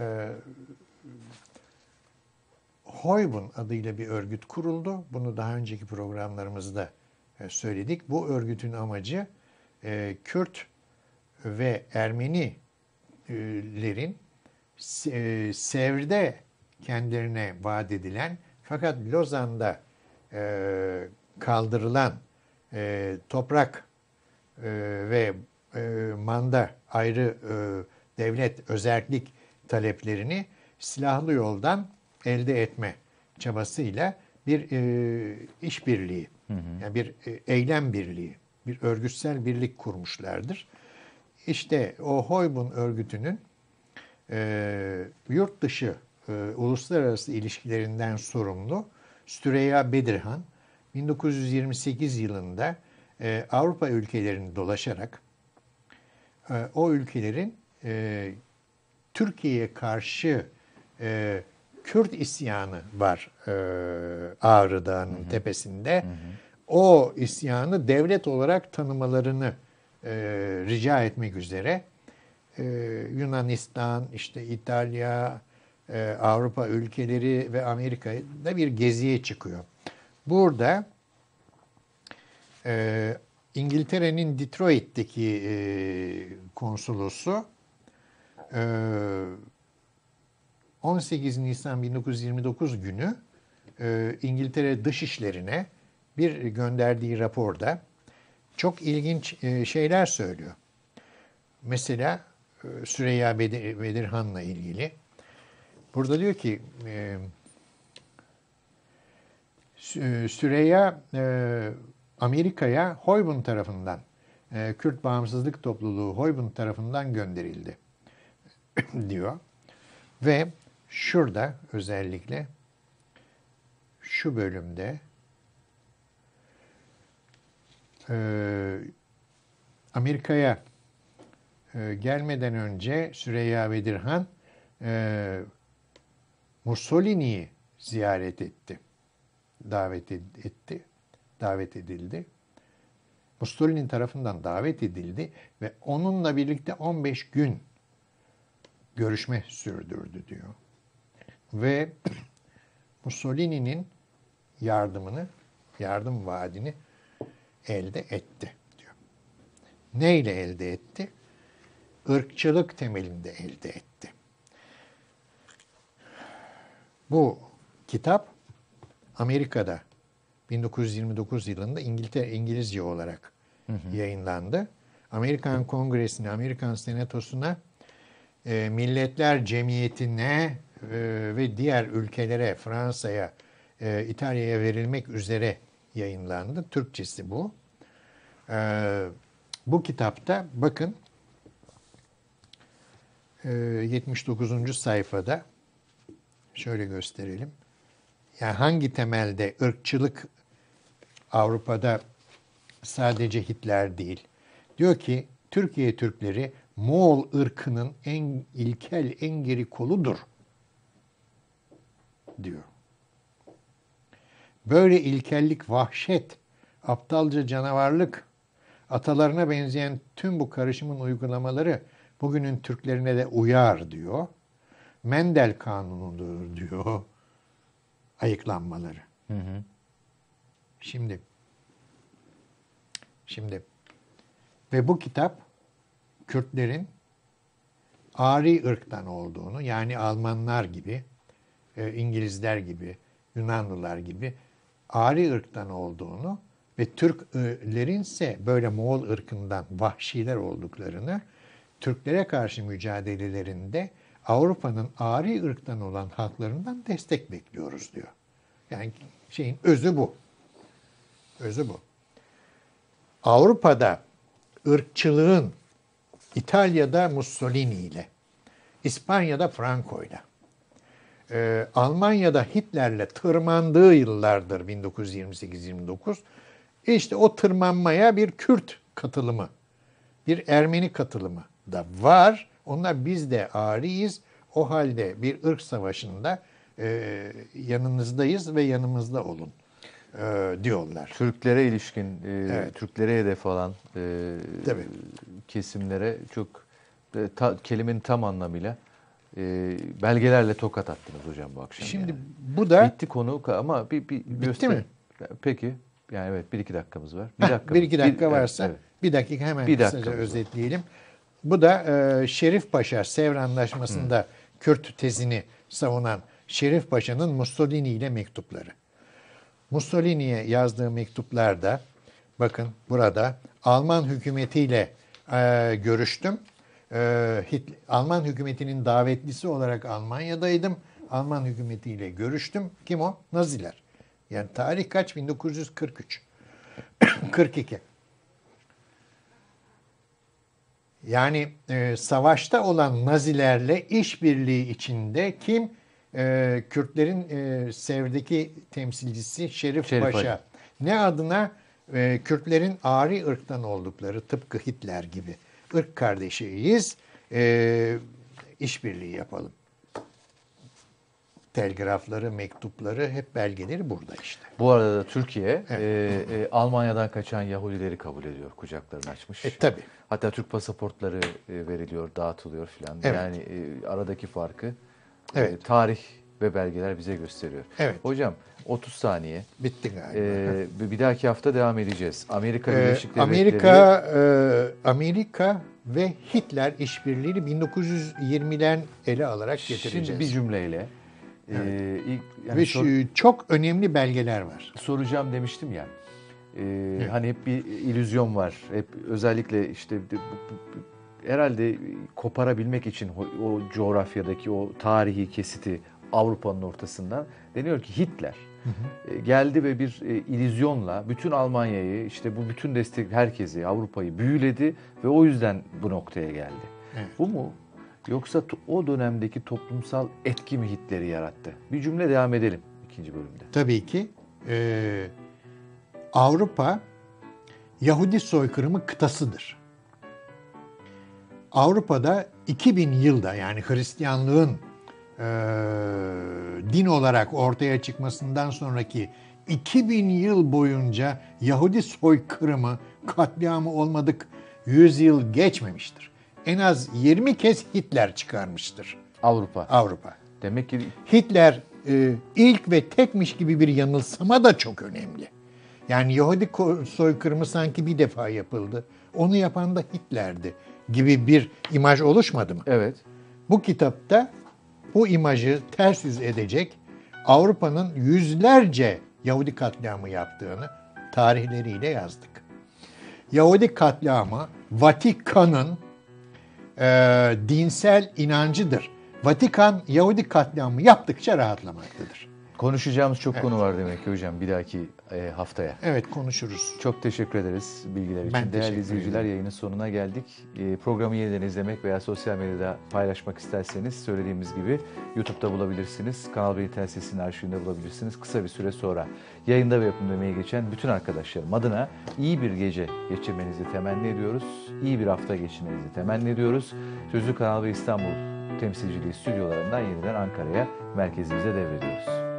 Hoybun adıyla bir örgüt kuruldu. Bunu daha önceki programlarımızda söyledik. Bu örgütün amacı Kürt ve Ermenilerin Sevr'de kendilerine vaat edilen fakat Lozan'da kaldırılan toprak ve manda ayrı devlet özerklik taleplerini silahlı yoldan elde etme çabasıyla bir işbirliği, yani bir eylem birliği, bir örgütsel birlik kurmuşlardır. İşte o Hoybun örgütünün yurt dışı uluslararası ilişkilerinden sorumlu Süreyya Bedirhan 1928 yılında Avrupa ülkelerini dolaşarak o ülkelerin Türkiye'ye karşı Kürt isyanı var Ağrı Dağı'nın tepesinde. O isyanı devlet olarak tanımalarını rica etmek üzere Yunanistan, işte İtalya, Avrupa ülkeleri ve Amerika'da bir geziye çıkıyor. Burada İngiltere'nin Detroit'teki konsolosu 18 Nisan 1929 günü İngiltere Dışişleri'ne bir gönderdiği raporda çok ilginç şeyler söylüyor. Mesela Süreyya Bedirhan'la ilgili. Burada diyor ki Süreyya Amerika'ya Hoybun tarafından, Kürt Bağımsızlık Topluluğu Hoybun tarafından gönderildi diyor. Ve şurada özellikle şu bölümde Amerika'ya gelmeden önce Süreyya Bedirhan Mussolini'yi ziyaret etti. Davet edildi. Mussolini tarafından davet edildi ve onunla birlikte 15 gün görüşme sürdürdü diyor. Ve Mussolini'nin yardım vaadini elde etti diyor. Neyle elde etti? Irkçılık temelinde elde etti. Bu kitap Amerika'da 1929 yılında İngilizce olarak yayınlandı. Amerikan Kongresi'ne, Amerikan Senatosu'na, Milletler Cemiyeti'ne ve diğer ülkelere, Fransa'ya, İtalya'ya verilmek üzere yayınlandı. Türkçesi bu. Bu kitapta bakın 79. sayfada şöyle gösterelim. Yani hangi temelde ırkçılık Avrupa'da sadece Hitler değil. Diyor ki Türkiye Türkleri Moğol ırkının en ilkel, en geri koludur diyor. Böyle ilkellik, vahşet, aptalca canavarlık, atalarına benzeyen tüm bu karışımın uygulamaları bugünün Türklerine de uyar diyor. Mendel kanunudur diyor ayıklanmaları. Şimdi ve bu kitap Kürtlerin Ari ırktan olduğunu, yani Almanlar gibi, İngilizler gibi, Yunanlılar gibi Ari ırktan olduğunu ve Türklerin ise böyle Moğol ırkından vahşiler olduklarını, Türklere karşı mücadelelerinde Avrupa'nın Ari ırktan olan halklarından destek bekliyoruz diyor. Yani şeyin özü bu. Özü bu. Avrupa'da ırkçılığın İtalya'da Mussolini ile, İspanya'da Franco ile, Almanya'da Hitler'le tırmandığı yıllardır 1928-29. İşte o tırmanmaya bir Kürt katılımı, bir Ermeni katılımı da var. Onlar biz de ariyiz. O halde bir ırk savaşında yanınızdayız ve yanımızda olun diyorlar. Türklere ilişkin, Evet. Türklere hedef alan Tabii. kesimlere çok kelimenin tam anlamıyla belgelerle tokat attınız hocam bu akşam. Şimdi yani. bu da Bitti konu ama bir göster. mi? Peki. Yani evet 1-2 dakikamız var. Bir iki dakika varsa evet. bir dakika hemen Bir kısaca dakikamız var. özetleyelim. Bu da Şerif Paşa Sevr Anlaşması'nda Kürt tezini savunan Şerif Paşa'nın Mussolini ile mektupları. Mussolini'ye yazdığı mektuplarda bakın burada Alman hükümetiyle görüştüm. Alman hükümetinin davetlisi olarak Almanya'daydım. Alman hükümetiyle görüştüm. Kim o? Naziler. Yani tarih kaç? 1943. 42. Yani savaşta olan Nazilerle işbirliği içinde kim? Kürtlerin Sevr'deki temsilcisi Şerif Şerif Paşa. Ali. Ne adına? Kürtlerin Ari ırktan oldukları, tıpkı Hitler gibi. Irk kardeşiyiz, işbirliği yapalım. Telgrafları, mektupları, hep belgeleri burada işte. Bu arada da Türkiye Almanya'dan kaçan Yahudileri kabul ediyor, kucaklarını açmış. Tabii. Hatta Türk pasaportları veriliyor, dağıtılıyor filan. Evet. Yani aradaki farkı Evet. tarih ve belgeler bize gösteriyor. Evet. Hocam 30 saniye. Bitti galiba. Bir dahaki hafta devam edeceğiz. Amerika Birleşik Devletleri... Amerika ve Hitler işbirliğini 1920'den ele alarak getireceğiz. Şimdi bir cümleyle. Ve çok önemli belgeler var. Soracağım demiştim ya. Hani hep bir illüzyon var. Hep özellikle işte herhalde koparabilmek için o coğrafyadaki o tarihi kesiti Avrupa'nın ortasından deniyor ki Hitler geldi ve bir illüzyonla bütün Almanya'yı, işte bu bütün destek herkesi, Avrupa'yı büyüledi ve o yüzden bu noktaya geldi. Evet. Bu mu? Yoksa o dönemdeki toplumsal etki mi Hitler'i yarattı? Bir cümle devam edelim ikinci bölümde. Tabii ki Avrupa Yahudi soykırımı kıtasıdır. Avrupa'da 2000 yılda, yani Hristiyanlığın din olarak ortaya çıkmasından sonraki 2000 yıl boyunca Yahudi soykırımı, katliamı olmadık 100 yıl geçmemiştir. En az 20 kez Hitler çıkarmıştır Avrupa. Demek ki Hitler ilk ve tekmiş gibi bir yanılsama da çok önemli. Yani Yahudi soykırımı sanki bir defa yapıldı. Onu yapan da Hitler'di gibi bir imaj oluşmadı mı? evet. Bu kitapta bu imajı ters yüz edecek, Avrupa'nın yüzlerce Yahudi katliamı yaptığını tarihleriyle yazdık. Yahudi katliamı Vatikan'ın dinsel inancıdır. Vatikan Yahudi katliamı yaptıkça rahatlamaktadır. Konuşacağımız çok konu var demek ki hocam bir dahaki haftaya. Evet, konuşuruz. Çok teşekkür ederiz bilgiler için. Ben Değerli teşekkür izleyiciler, ederim. yayının sonuna geldik. Programı yeniden izlemek veya sosyal medyada paylaşmak isterseniz söylediğimiz gibi YouTube'da bulabilirsiniz. Kanal B internet sitesinin arşivinde bulabilirsiniz. Kısa bir süre sonra yayında ve yapımda emeği geçen bütün arkadaşlarım adına iyi bir gece geçirmenizi temenni ediyoruz. İyi bir hafta geçirmenizi temenni ediyoruz. Sözü Kanal B İstanbul temsilciliği stüdyolarından yeniden Ankara'ya, merkezimize devrediyoruz.